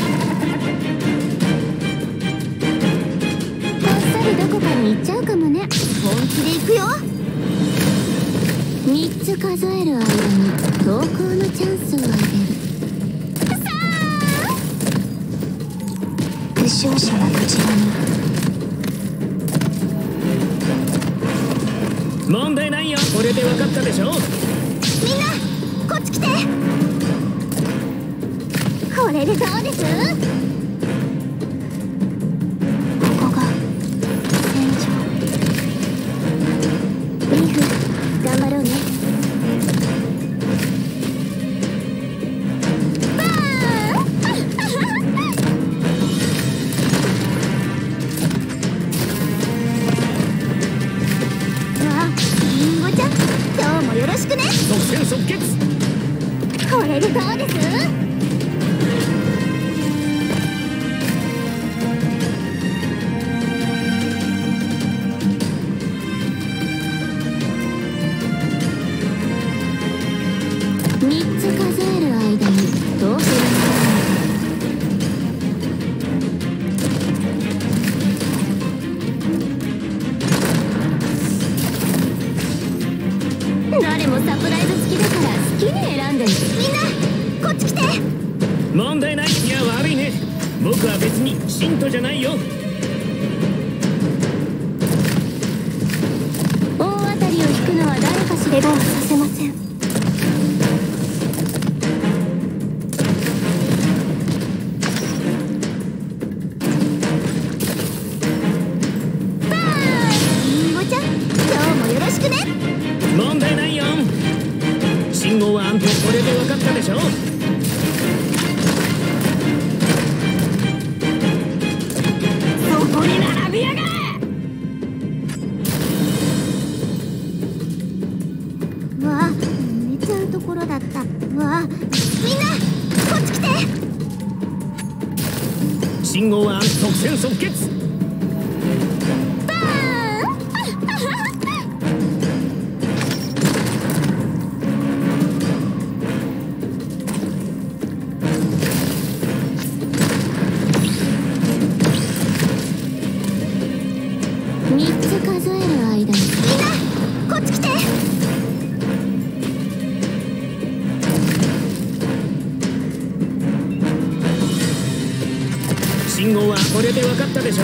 こっそりどこかに行っちゃうかもね。本気で行くよ。みっつ数える間に投稿のチャンスをあげる。さあ、 負傷者はこちらに。 問題ないよ。これで分かったでしょ。 みんなこっち来て。これでどうです？ ここが戦場。リーフ、頑張ろうね。 バーンわあ、りんごちゃん、今日もよろしくね。 即戦即決。 これでどうです？みっつ数える間にどうするの？誰もサプライズ好きだから好きに選んで。みんなこっち来て。 問題ない。いや悪いね。僕は別に信徒じゃないよ。 大当たりを引くのは誰かしら。 怪我はさせません。 バーン、りんごちゃん、今日もよろしくね。 問題ないよ。信号は安定、これで分かったでしょ。そこに並びやがれ。 わあ、寝ちゃうところだった。わあ、みんなこっち来て。 信号は即戦即決。 バーンみっつ数える間に。みんなこっち来て。 信号はこれで分かったでしょ。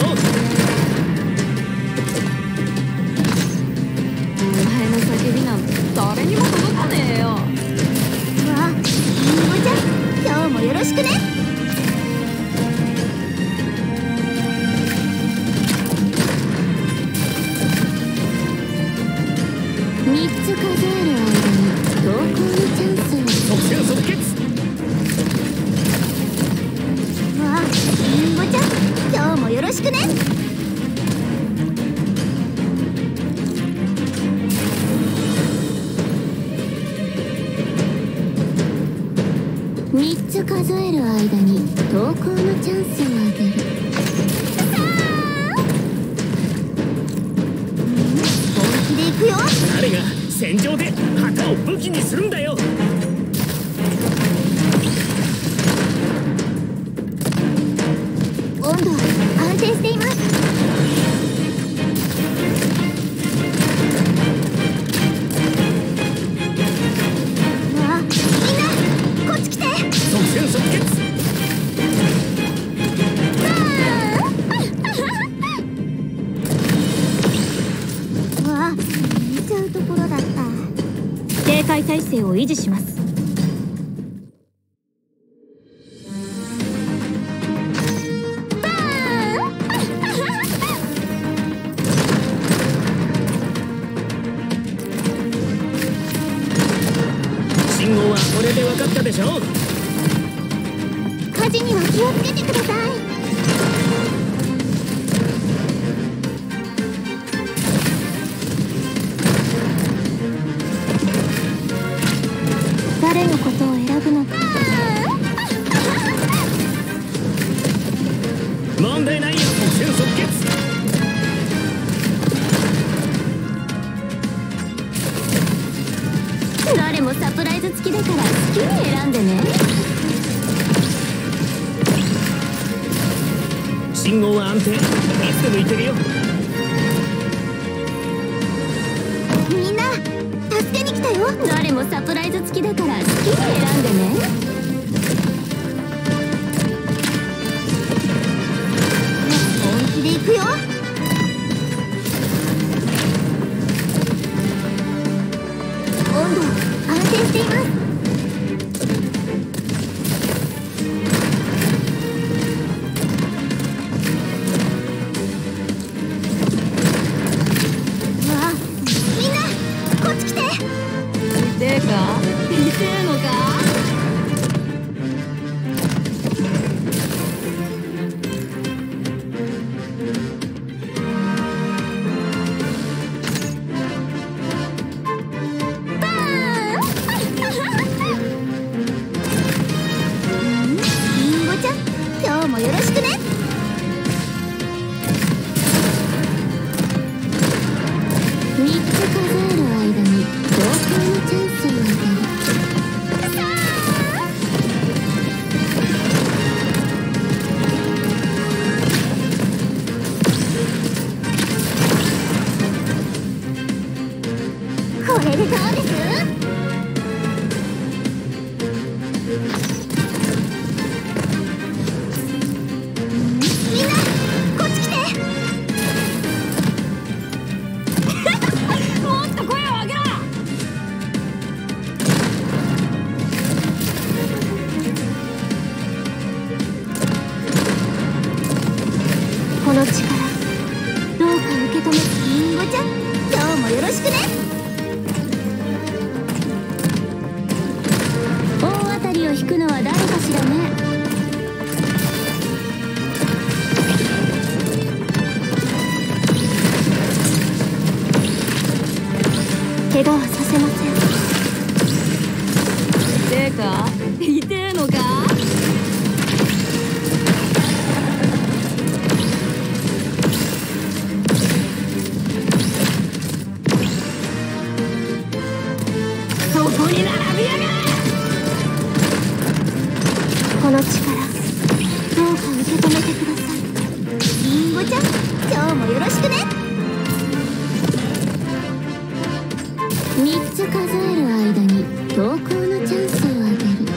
お前の叫びなんて誰にも届かねえよ。 わあ、りんごちゃん、今日もよろしくね。みっつ数える間に投稿のチャンスを。 即戦即決。 わあ、りんごちゃん、今日もよろしくね。 みっつ数える間に投稿のチャンスをあげる。本気で行くよ。 誰が戦場で旗を武器にするんだよ。 温度は安定しています。わあ、みんなこっち来て。 即戦即決。 わあ、見ちゃうところだった。警戒態勢を維持します。 信号はこれで分かったでしょ。 火事には気をつけてください。誰のことを選ぶのか。 問題ないよ。即戦即決。 誰もサプライズ付きだから好きに選んでね。 信号は安定。いつでも行けるよ。 みんな助けに来たよ。誰もサプライズ付きだから好きに選んでね。本気で行くよ。温度安定しています。わあ、みんなこっち来て。 痛えか？痛えのか？ りんごちゃん、今日もよろしくね。みっつ数える間に投稿のチャンスをあげる。これでどうです？みんなこっち来て。 もっと声を上げろ！ この力どうか受け止め。りんごちゃん、今日もよろしくね。大当たりを引くのは誰かしらね。怪我はさせません。 痛えか？痛えのか？そこに並びやがれ！ この力どうか受け止めてください。りんごちゃん、今日もよろしくね。みっつ数える間に投稿のチャンスをあげる。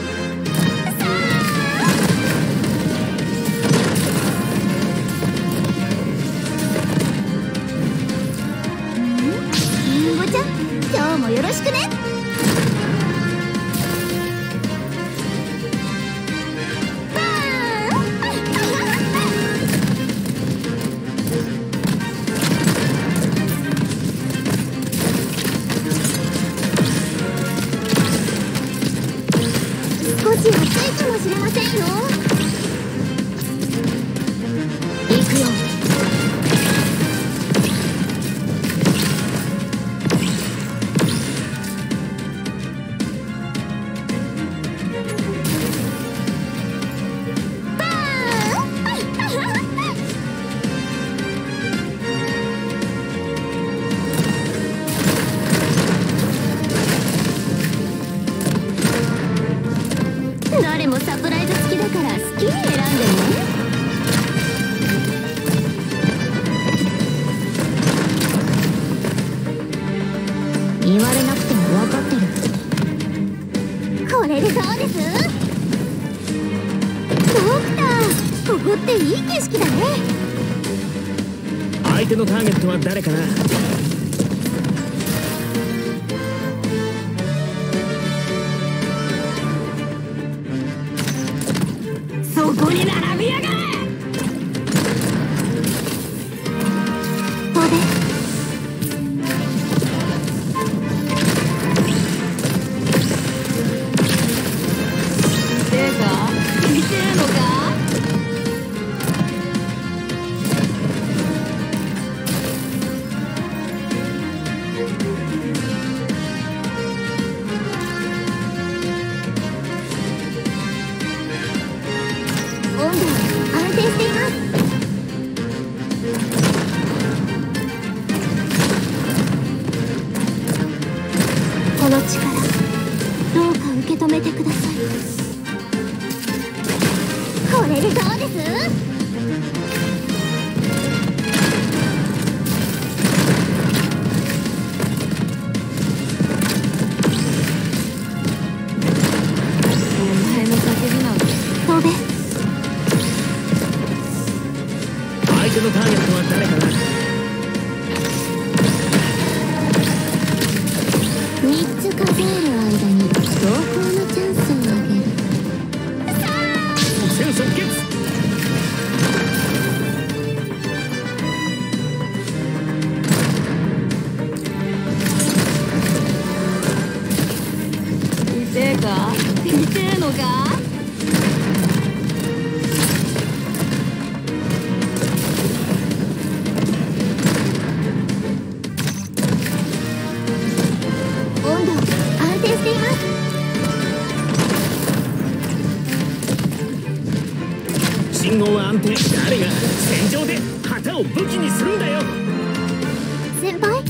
りんごちゃん、今日もよろしくね。少し暑いかもしれませんよ。行くよ。 こっていい景色だね。 相手のターゲットは誰かな。 そこに並びやがれ。 これてか見てえのか。 温度安定しています。この力どうか受け止めてください。これでどうです？ お前の叫びなんて飛べ。 相手のターゲットは誰かな。 みっつ数える間に投稿のチャンスをあげる。 即戦即決。 見てえか見てえのか。 温度安定しています。 信号は安定。誰が戦場で旗を武器にするんだよ。 先輩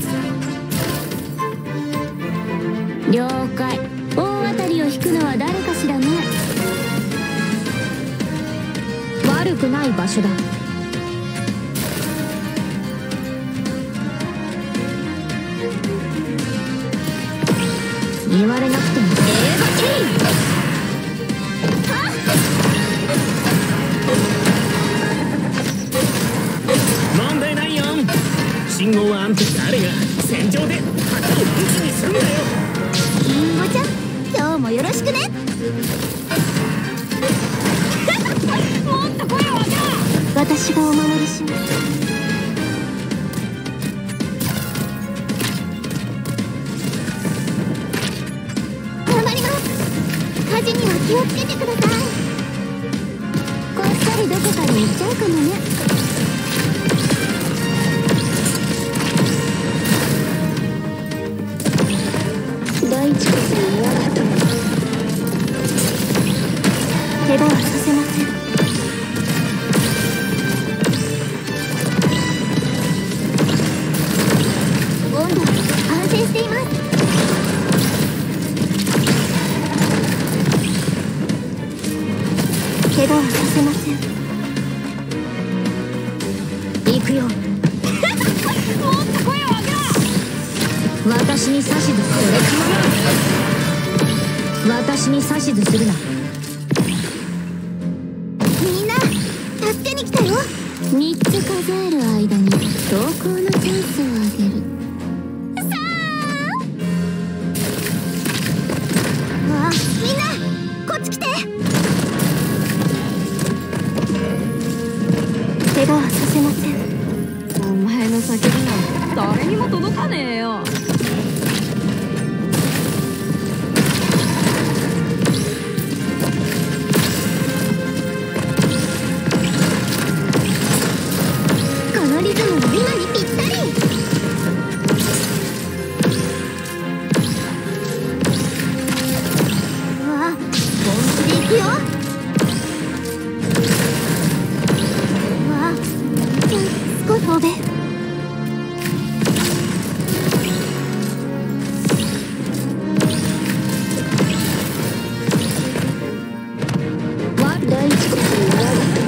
了解。大当たりを引くのは誰かしらね。 悪くない場所だ。言われなくても問題ないよ。信号は安定。誰が戦場で旗を武器にするんだよ。 りんごちゃん今日もよろしくね。 もっと声を上げろ。 私がお守りします。頑張ります。火事には気をつけてください。こっそりどこかに行っちゃうかもね。 大地こそ我が友。 怪我はさせません。温度安定しています。怪我はさせません。 行くよ。 もっと声を上げろ。 私に指図する。私に指図するな。 みんな助けに来たよ。みっつ数える間に投稿のチャンスをあげる。さあわあ、みんなこっち来て。怪我はさせません。 お前の叫びなんて誰にも届かねえよ。 このリズムも今にぴったり。うわあ、本気でいくよ。うわあ、じゃあ少し飛べ。 大地こそ我が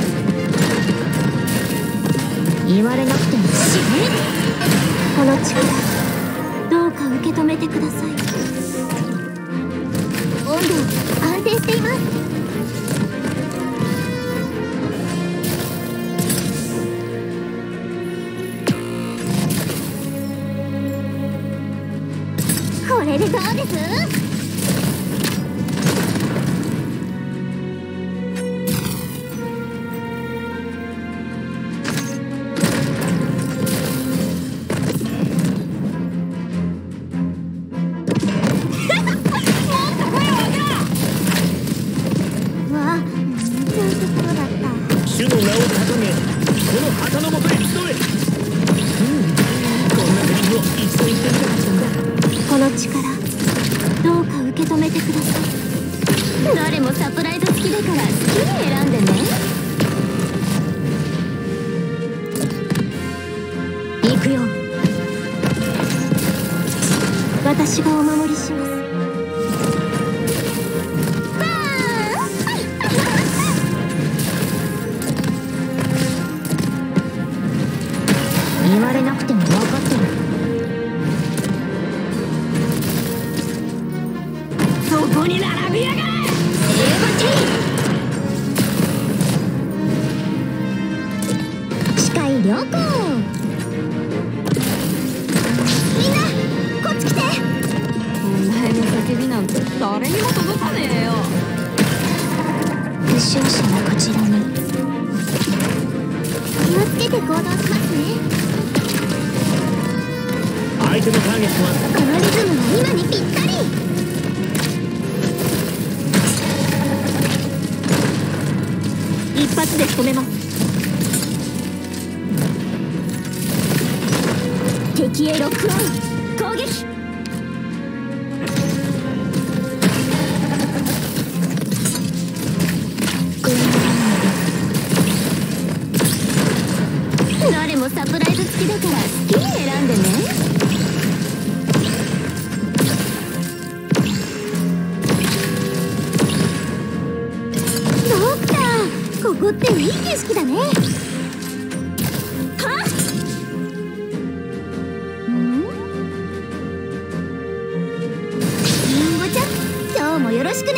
友。 言われなくても死ね。 この力どうか受け止めてください。温度安定しています。 私がお守りします。 言われなくても分かってる。そこに並びやがれ。視界良好。みんなこっち来て。 お前の叫びなんて誰にも届かねえよ。 負傷者はこちらに。気をつけて行動しますね。 相手のターゲットはこのリズムが今にぴったり。一発で仕留めます。敵へロックオン。攻撃。誰もサプライズ付きだから好きに選んでね。ドクター、ここっていい景色だね。はっ、りんごちゃん、今日もよろしくね。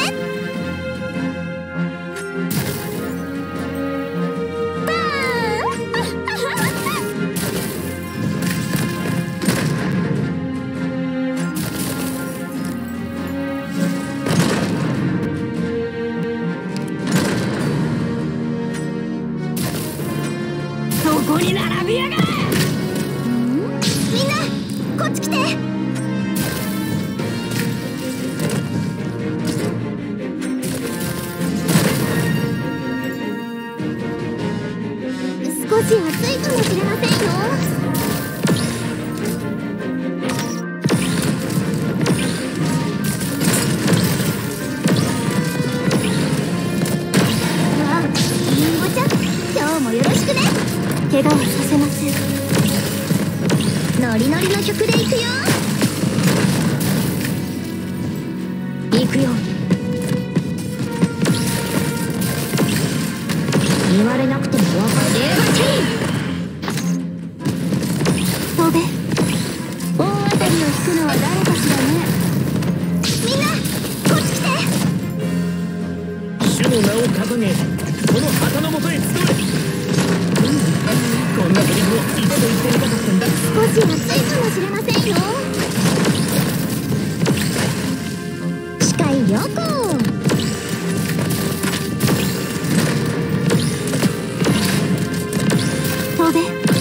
そこに並びやがれ。みんなこっち来て。少し暑いかもしれませんよ。わあ、りんごちゃん、今日もよろしくね。怪我はさせません。ノリノリの曲でいくよ。いくよ。言われなくても分かる。飛べ。大当たりを引くのは誰かしらね。みんなこっち来て。 主の名を掲げ、この旗のもとへ集え。こんなセリフを一度言ってみたかったんだ。 少し暑いかもしれませんよ。視界良好。飛べ。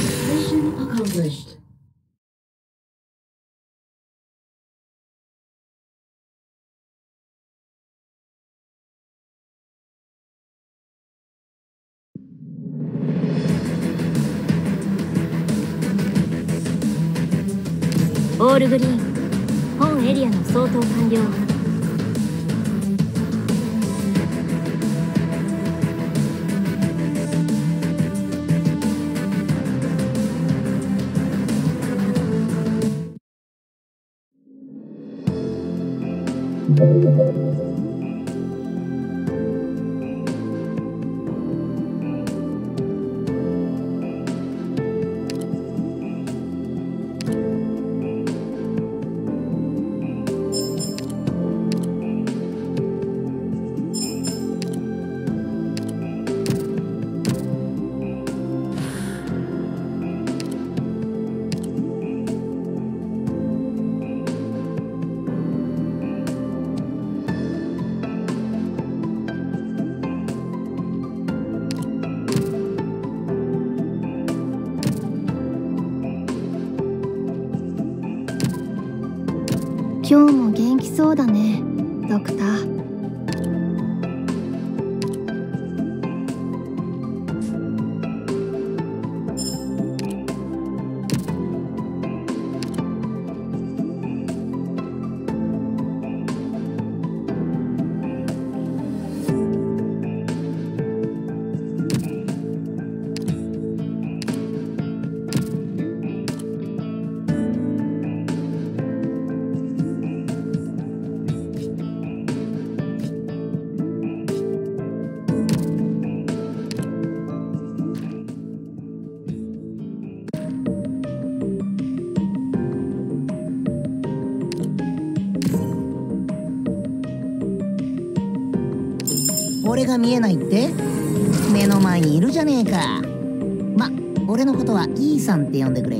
オールグリーン、本エリアの相当完了。 今日も元気そうだね、ドクター。 俺が見えないって？目の前にいるじゃねえか。ま、俺のことはイーさんって呼んでくれ。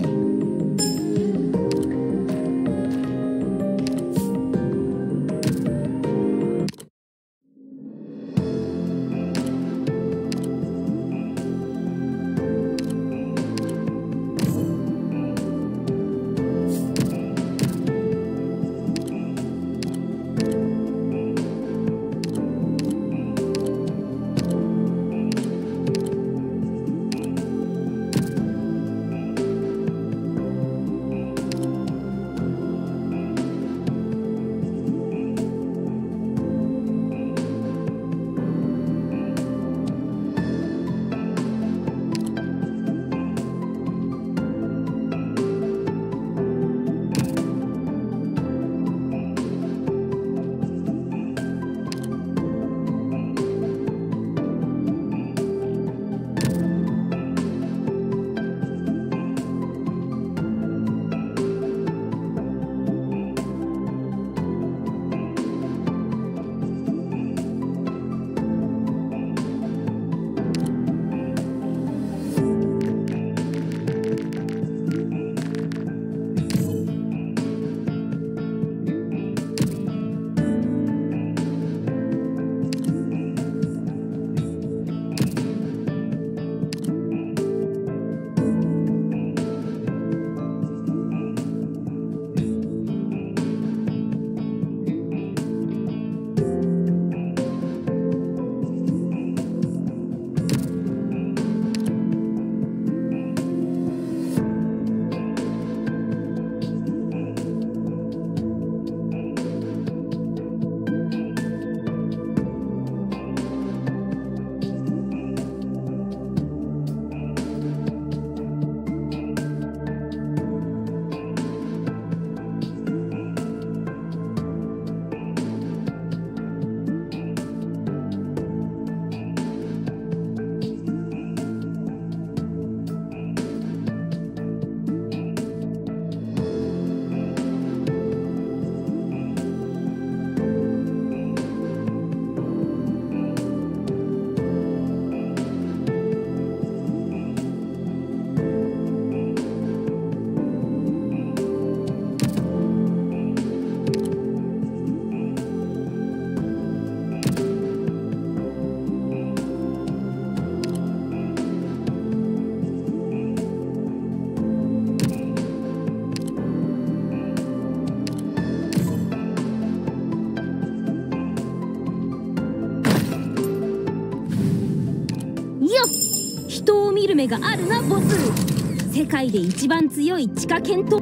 人を見る目があるな、ボス。世界で一番強い地下犬と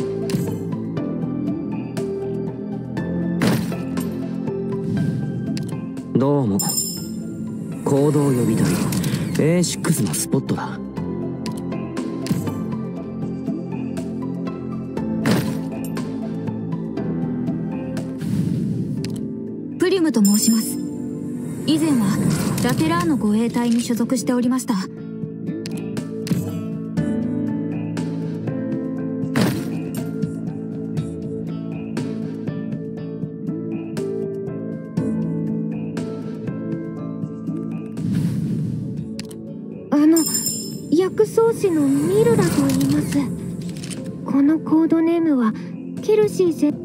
どうも。行動予備隊 エーシックス のスポットだ。 プリムと申します。以前はラテラーノ護衛隊に所属しておりました。 あの薬草師のミルラと言います。このコードネームはケルシー先